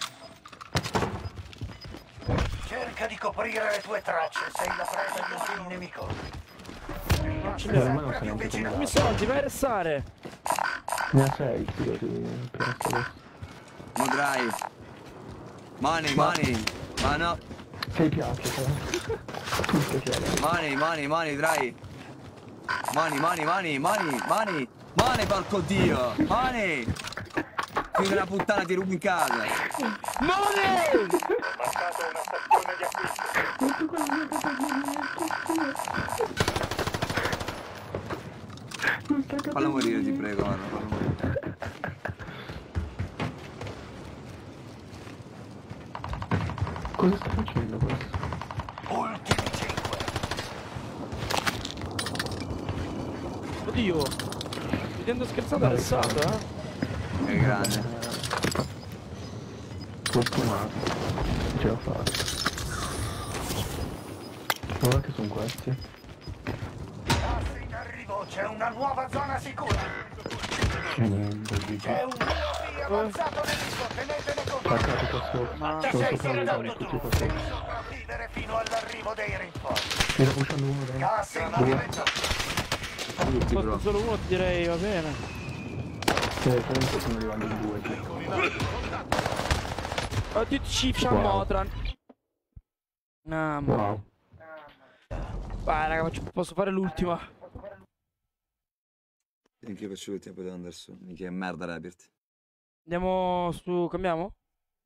S2: Cerca di coprire le tue tracce. Sei la preda di un nemico.
S1: Non ce
S5: Per
S1: l'ho.
S5: me non sei neanche
S1: Dammi i
S5: come
S1: soldi, vai a restare.
S5: ne ha sei, io di piazza adesso.
S6: Mo dry. Money, money. Ma no.
S5: Sei piace, però. Tutto chiaro.
S6: Money, money, money, dry. Money, money, money, money, money. Money, porco dio. Money. Figlio della puttana, ti rubo in casa.
S1: Money!
S2: Marcato una stazione di acquisto.
S6: Fallo morire, ti prego, guarda, fallo morire.
S5: Cosa sta facendo questo?
S2: Ultimi cinque.
S1: Oddio. Ridendo scherzato arrestato, eh?
S6: È grande.
S5: Fortunato. Ce l'ho fatta. Guarda che sono questi.
S2: Gas in arrivo. C'è una nuova zona sicura.
S5: Che niente, di
S2: C'è un U A V avanzato nemico. Tenetene conto.
S5: Attaccate qua sopra.
S1: Ma-
S2: Ci
S5: Sono
S2: sei
S5: sopra le
S2: soldato
S5: zone,
S2: tu.
S5: tutti qua
S2: Devi
S5: sopra.
S2: sopravvivere fino all'arrivo dei rinforzi.
S5: Mi sta pushando uno dentro.
S2: Gas in movimento.
S6: Tutti,
S1: Fosse
S6: bro.
S1: solo uno ti direi va bene.
S5: Che penso sono arrivando in due. Cioè.
S1: Oh, ti ci
S5: Wow.
S1: Motran. No, ma...
S5: Wow.
S1: Vai raga, faccio- posso fare l'ultima.
S6: Anche io faccio l'ultima, poi devo andare su. Minchia, che merda, Rebirth.
S1: Andiamo su... cambiamo?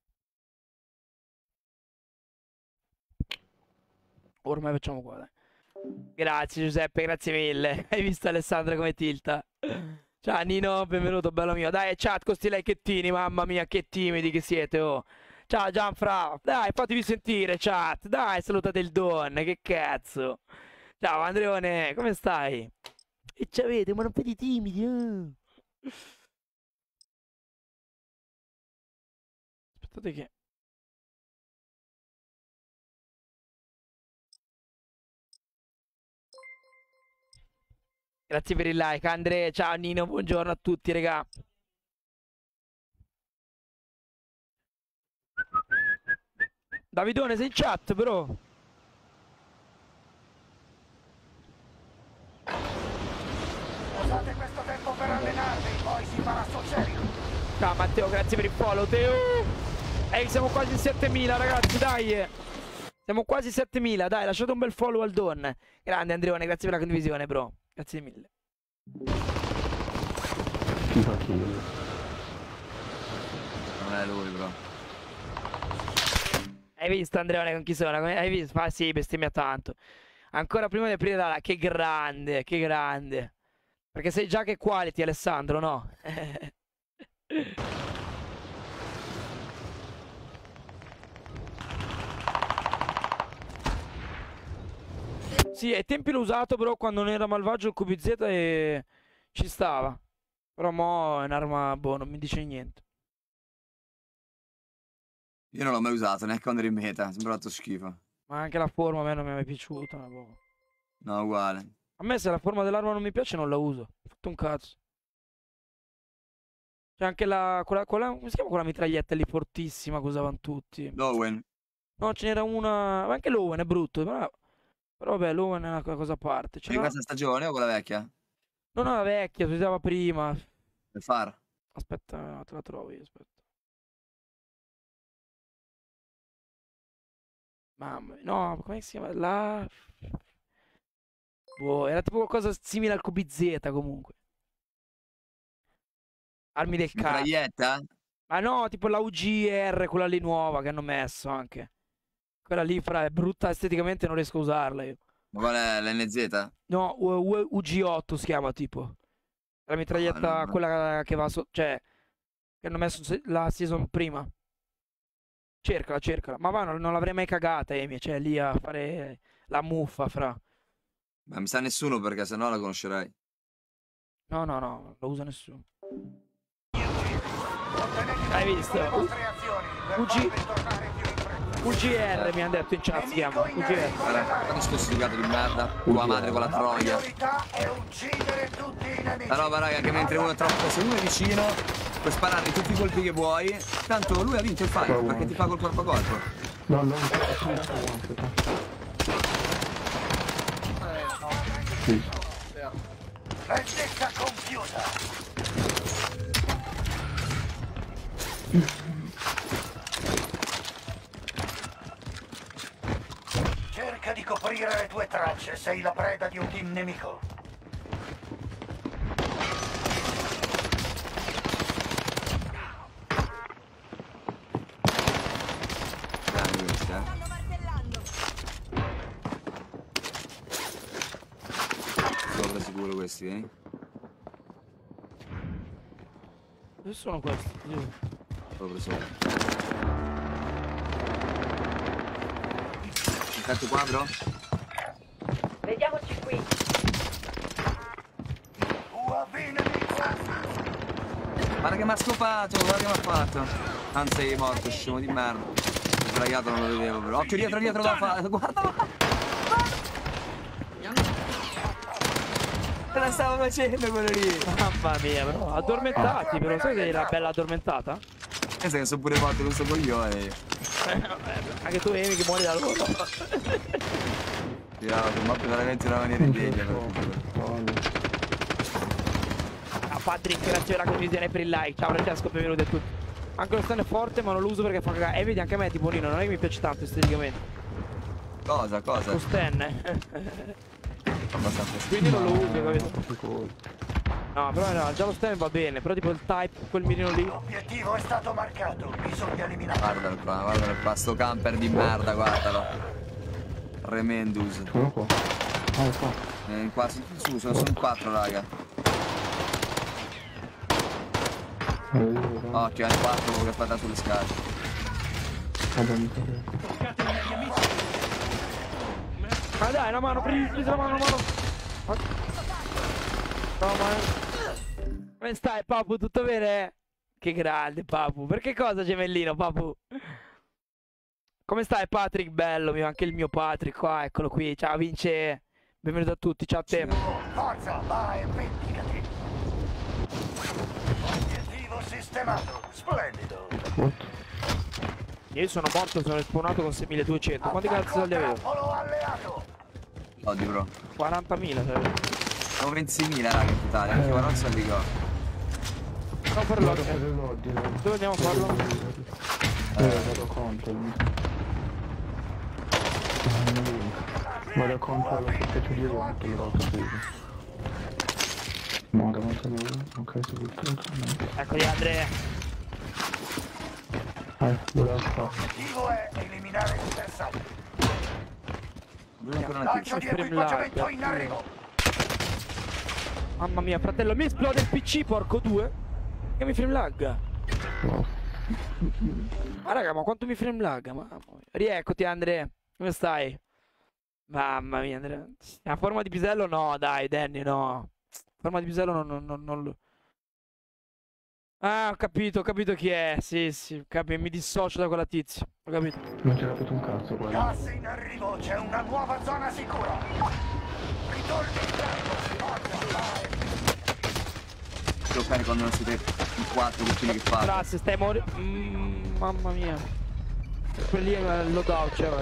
S1: Ormai facciamo qua, dai. Grazie Giuseppe, grazie mille. Hai visto Alessandro come tilta? Ciao Nino, benvenuto, bello mio. Dai, chat con sti likettini, mamma mia, che timidi che siete, oh. Ciao Gianfra, dai, fatevi sentire, chat. Dai, salutate il Don, che cazzo. Ciao Andreone, come stai? E ci avete, ma non fate i timidi, eh. Aspettate che... Grazie per il like, Andre, ciao Nino, buongiorno a tutti, regà. Davidone, sei in chat, però.
S2: Usate questo tempo per allenarvi, poi si farà sul serio.
S1: Ciao Matteo, grazie per il follow, Teo. Ehi, siamo quasi in settemila, ragazzi, dai. Siamo quasi settemila, dai, lasciate un bel follow al Don. Grande Andreone, grazie per la condivisione, bro. Grazie mille.
S5: Chi fa kill?
S6: Non è lui, bro.
S1: Hai visto Andreone con chi sono? Come- Hai visto? Ah sì, bestemmia tanto. Ancora prima di aprire la... Che grande, che grande. Perché sai già che quality, Alessandro, no? Sì, ai tempi l'ho usato però quando non era malvagio il Q B Z e ci stava. Però mo è un'arma, boh, non mi dice niente.
S6: Io non l'ho mai usato, neanche quando ero in meta. Sembra fatto schifo.
S1: Ma anche la forma a me non mi è mai piaciuta. Boh.
S6: No, uguale.
S1: A me se la forma dell'arma non mi piace non la uso. Ho fatto un cazzo. C'è anche la... Quella, quella, come si chiama quella mitraglietta lì fortissima che usavano tutti?
S6: Lowen.
S1: No, ce n'era una... ma anche l'Owen è brutto, però... però vabbè, l'Owen è una cosa a parte.
S6: In questa stagione o quella vecchia?
S1: Non è la vecchia, si usava prima.
S6: Per far?
S1: Aspetta, te la trovo io, aspetta. Mamma mia, no, come si chiama? La... boh, era tipo qualcosa simile al Q B Z comunque. Armi del cazzo.
S6: Mitraglietta?
S1: Ma no, tipo la U G R, quella lì nuova che hanno messo anche. Quella lì fra è brutta esteticamente, non riesco a usarla io.
S6: Ma qual è l'N Z?
S1: No, U G otto si chiama tipo. La mitraglietta,
S6: no, no.
S1: quella che va sotto, cioè, che hanno messo se- la season prima. Cercala, cercala. Ma va, non, non l'avrei mai cagata, Emi, cioè lì a fare la muffa, fra.
S6: Ma mi sa nessuno perché sennò la conoscerei.
S1: No, no, no, non lo usa nessuno.
S2: Ottenete
S1: Hai visto?
S2: le vostre azioni per
S1: U G
S2: farvi tornare più in fretta.
S1: U G R mi hanno detto in chat si chiama. U G R.
S6: Guarda, quanto sto sfigato di merda. Tua madre con la
S2: La
S6: troia.
S2: priorità è uccidere tutti i nemici.
S6: La roba, raga, che mentre uno è troppo, se uno è vicino, puoi sparargli tutti i colpi che vuoi. Tanto lui ha vinto il fight perché ti fa col corpo a corpo.
S5: No, no, no. Sì.
S2: Vendetta compiuta. Cerca di coprire le tue tracce, sei la preda di un team nemico.
S6: Grande questi, eh. Sopra sicuro questi, eh.
S1: Dove sono questi? Io.
S6: Sopra, sopra. Intanto quadro?
S7: Vediamoci qui.
S2: U A V nemico.
S6: Guarda che mi ha scopato, guarda che mi ha fatto. Anzi, è morto, scemo di merda. Ho sbagliato, non lo vedevo però. Occhio dietro, dietro da fare. Guarda! Te la stavo facendo quello lì.
S1: Mamma mia, però. Addormentati, però. Sai che era bella addormentata?
S6: Pensa che sono pure morto con sto coglione io.
S1: Eh, vabbè, anche tu, Emi, che muori da loro.
S6: Tirava, sono morto veramente in una maniera indegna.
S1: Ah, Patrick, grazie per la condivisione per il like. Ciao Francesco, benvenuti a tutti. Anche lo stand è forte, ma non lo uso perché fa cagare. E vedi, anche a me, tipo Nino, non è che mi piace tanto esteticamente.
S6: Cosa, cosa?
S1: Lo stand, eh.
S6: Abbastanza.
S1: Quindi non lo uso, capito? No, però no, già lo stand va bene. Però tipo il type, quel mirino lì.
S2: L'obiettivo è stato marcato, bisogna eliminarlo.
S6: Guardalo qua, guardalo qua, sto camper di merda, guardalo. Tremendous.
S5: Sono qua. Ah, è qua.
S6: Eh, qua, su, su, sono, sono quattro, raga. Occhio, è quattro che aspetta sulle scale.
S1: Ma dai, una mano, prendi, prendi la mano, una mano. No, ma... come stai, Papu? Tutto bene? Che grande, Papu. Per che cosa, gemellino, Papu? Come stai, Patrick? Bello, mio, anche il mio Patrick. Qua, eccolo qui. Ciao, Vince. Benvenuto a tutti. Ciao a te.
S2: Forza, vai, vendicati. Obiettivo sistemato, splendido.
S1: Io sono morto, sono spawnato con seimiladuecento. Quanti cazzo soldi avevo?
S2: Trappolo alleato.
S6: Oddio, bro.
S1: quarantamila, sapevo.
S6: Sono ventimila, raga, in totale. Anche ora non so di qua.
S1: Andiamo a farlo. Dove andiamo a farlo?
S5: Eh, vado contro. Vado contro la pezzetto di esatto, l'ho preso. No, davanti a lui, ok, si butta.
S1: Eccoli, Andre.
S5: Eh, dove sta?
S2: L'obiettivo è eliminare il bersaglio.
S6: Lui è ancora una
S2: Lancio
S6: pizza.
S2: di equipaggiamento in arrivo.
S1: Mamma mia, fratello, mi esplode il P C, porco due. Che mi frame lagga.
S5: Wow.
S1: Ma raga, ma quanto mi frame lagga? Mamma mia. Rieccoti, Andre. Come stai? Mamma mia, Andrea. A forma di pisello no, dai, Danny, no. Forma di pisello non, non, non, non lo... Ah, ho capito, ho capito chi è. Sì, sì, capi... mi dissocio da quella tizia. Ho capito.
S5: Non c'era fatto un cazzo qua.
S2: Gas in arrivo, c'è una nuova zona sicura. Ritorni in largo, forza, vai.
S6: Lo cari quando non siete in quattro, che fine che fate.
S1: Grazie, stai morendo. Mm, mamma mia. Quelli è il loadout, cioè.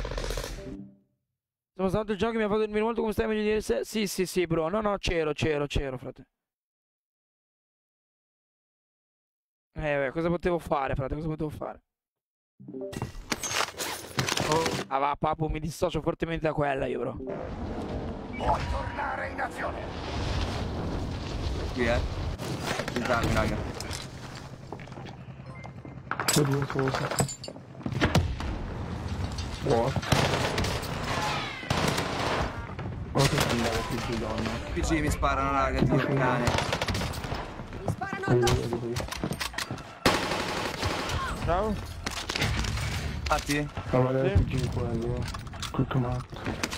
S1: Sono stato il gioco che mi ha fatto dormire molto. Come stai? Meglio di ieri sera? Sì, sì, sì, bro. No, no, c'ero, c'ero, c'ero, frate. Eh, beh, cosa potevo fare, frate? Cosa potevo fare? Oh. Ah, va, papu, mi dissocio fortemente da quella, io, bro.
S2: Puoi tornare in azione.
S6: Qui, eh. Scusami, raga.
S5: C'è due cose. What? Oh, che andava più giù, donna.
S6: P G mi sparano, raga, Dio cane.
S7: Mi sparano
S5: Vedi,
S7: addosso.
S5: vedi qui.
S1: Ciao.
S6: Infatti?
S5: Stava l'R P G in quello. Tutto matto.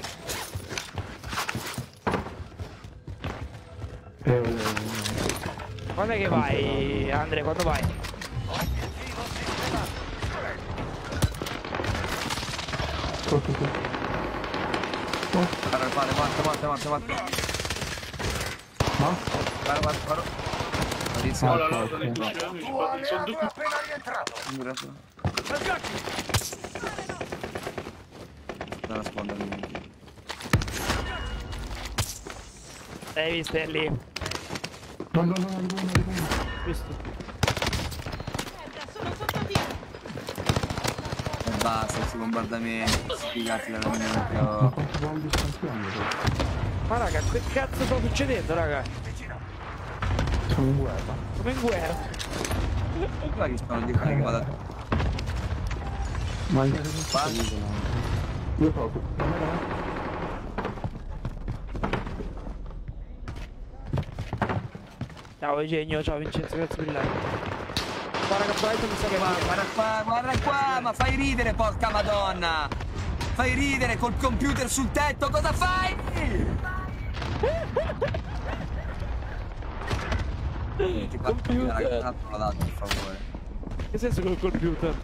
S5: Eh, eh,
S1: Quando è che vai, Andre? Quando vai?
S2: Obiettivo sistemato.
S5: sotto, sotto.
S6: Spara, spara, morto, morto, morto, morto.
S5: Ma?
S6: Spara, spara, spara. Malissimo.
S5: Ah,
S8: No, no,
S5: ok,
S8: no, non è
S5: ok.
S8: così, non
S2: Tuo
S8: sono
S2: alleato
S8: due
S2: è appena rientrato.
S6: Da nascondermi.
S1: Hai visto, è lì.
S5: No, no, no, no, no, no.
S1: Visto.
S7: Merda, sono sotto tiro.
S6: E basta, questi bombardamenti. Sfigati dalla
S5: Ma
S6: mente.
S5: quanto buon distanziando?
S1: Ma raga, che cazzo sta succedendo, raga?
S5: Sono in guerra.
S1: Come in guerra.
S6: Guarda che sono di qua che vado a...
S5: Ma in guerra non si
S6: Qua?
S5: dicono. Io proprio.
S1: Ciao Eugenio, ciao Vincenzo, grazie per il like. Guarda che poi mi sa che va.
S6: Guarda qua, guarda qua, ma fai ridere, porca madonna! Fai ridere col computer sul tetto, cosa fai? Ti
S1: Computer.
S6: raga, un attimo lo dato, per favore.
S1: Che senso col computer?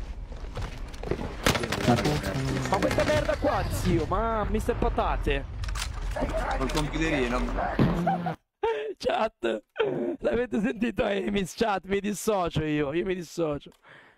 S1: Ma questa merda qua, zio, ma mister Patate.
S6: Col computerino.
S1: Chat, l'avete sentito Emis? Chat, mi dissocio io, io mi dissocio.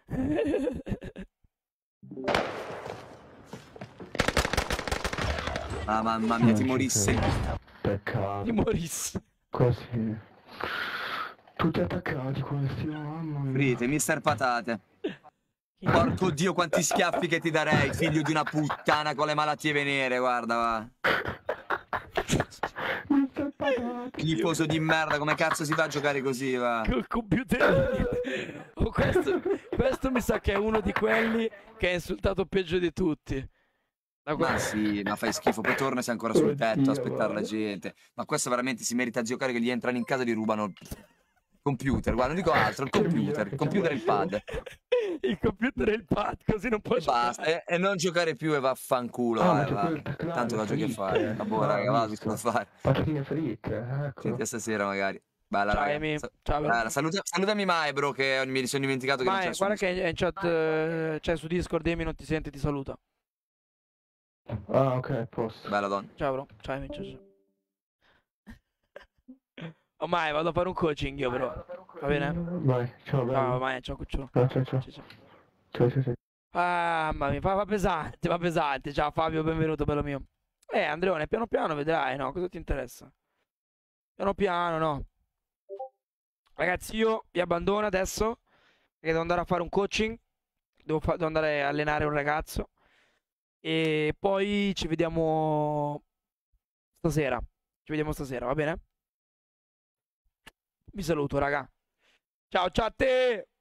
S6: Ah, mamma mia, ti morissi.
S5: Peccato.
S1: Ti morissi.
S5: Così. Tutti attaccati questi, oh, mamma mia.
S6: Frite, mister Patate. Porco Dio, quanti schiaffi che ti darei, figlio di una puttana con le malattie venere, guarda, va.
S5: mister Patate.
S6: Schifoso di merda, come cazzo si fa a giocare così, va?
S1: Col computer. Oh, questo, questo mi sa che è uno di quelli che ha insultato peggio di tutti. Da
S6: Ma
S1: que-
S6: sì, ma fai schifo, poi torna e sei ancora sul tetto a
S5: Oddio,
S6: aspettare la
S5: guarda.
S6: gente. Ma questo veramente si merita a giocare che gli entrano in casa e gli rubano il computer, guarda, non dico altro, il computer, il computer e il pad.
S1: Il computer e il pad, così non può
S6: E basta,
S1: giocare.
S6: e, e non giocare più e vaffanculo,
S5: Ah, ma
S6: vai,
S5: c'è
S6: va.
S5: quel teclado,
S6: Tanto la giochi a
S5: freak.
S6: fare. Vabbè,
S5: Ah,
S6: raga, va,
S5: visto.
S6: visto da fare.
S5: Patatine fritte, ecco.
S6: Senti a stasera magari. Bella,
S1: Ciao
S6: raga.
S1: Amy,
S6: Sa-
S1: ciao.
S6: bella, saluta- salutami mai, bro, che mi sono dimenticato che
S1: Ma
S6: non
S1: è,
S6: c'è su
S1: guarda che è in chat, eh, c'è su Discord, Amy non ti sente, ti saluta.
S5: Ah, ok, posto.
S6: Bella donna.
S1: Ciao bro, ciao Amy, ciao ciao. Ormai vado a fare un coaching io bro, va bene?
S5: Vai, ciao, bello.
S1: Ciao, ormai, ciao cucciolo.
S5: Ciao, ciao, ciao.
S1: Ciao, ciao.
S5: Ciao, ciao, ciao.
S1: Ah, mamma mia, fa, fa pesante, fa pesante. Ciao Fabio, benvenuto, bello mio. Eh, Andreone, piano piano vedrai, no? Cosa ti interessa? Piano piano, no? Ragazzi, io vi abbandono adesso, perché devo andare a fare un coaching. Devo, fa- devo andare a allenare un ragazzo. E poi ci vediamo stasera. Ci vediamo stasera, va bene? Vi saluto, raga. Ciao, ciao a te!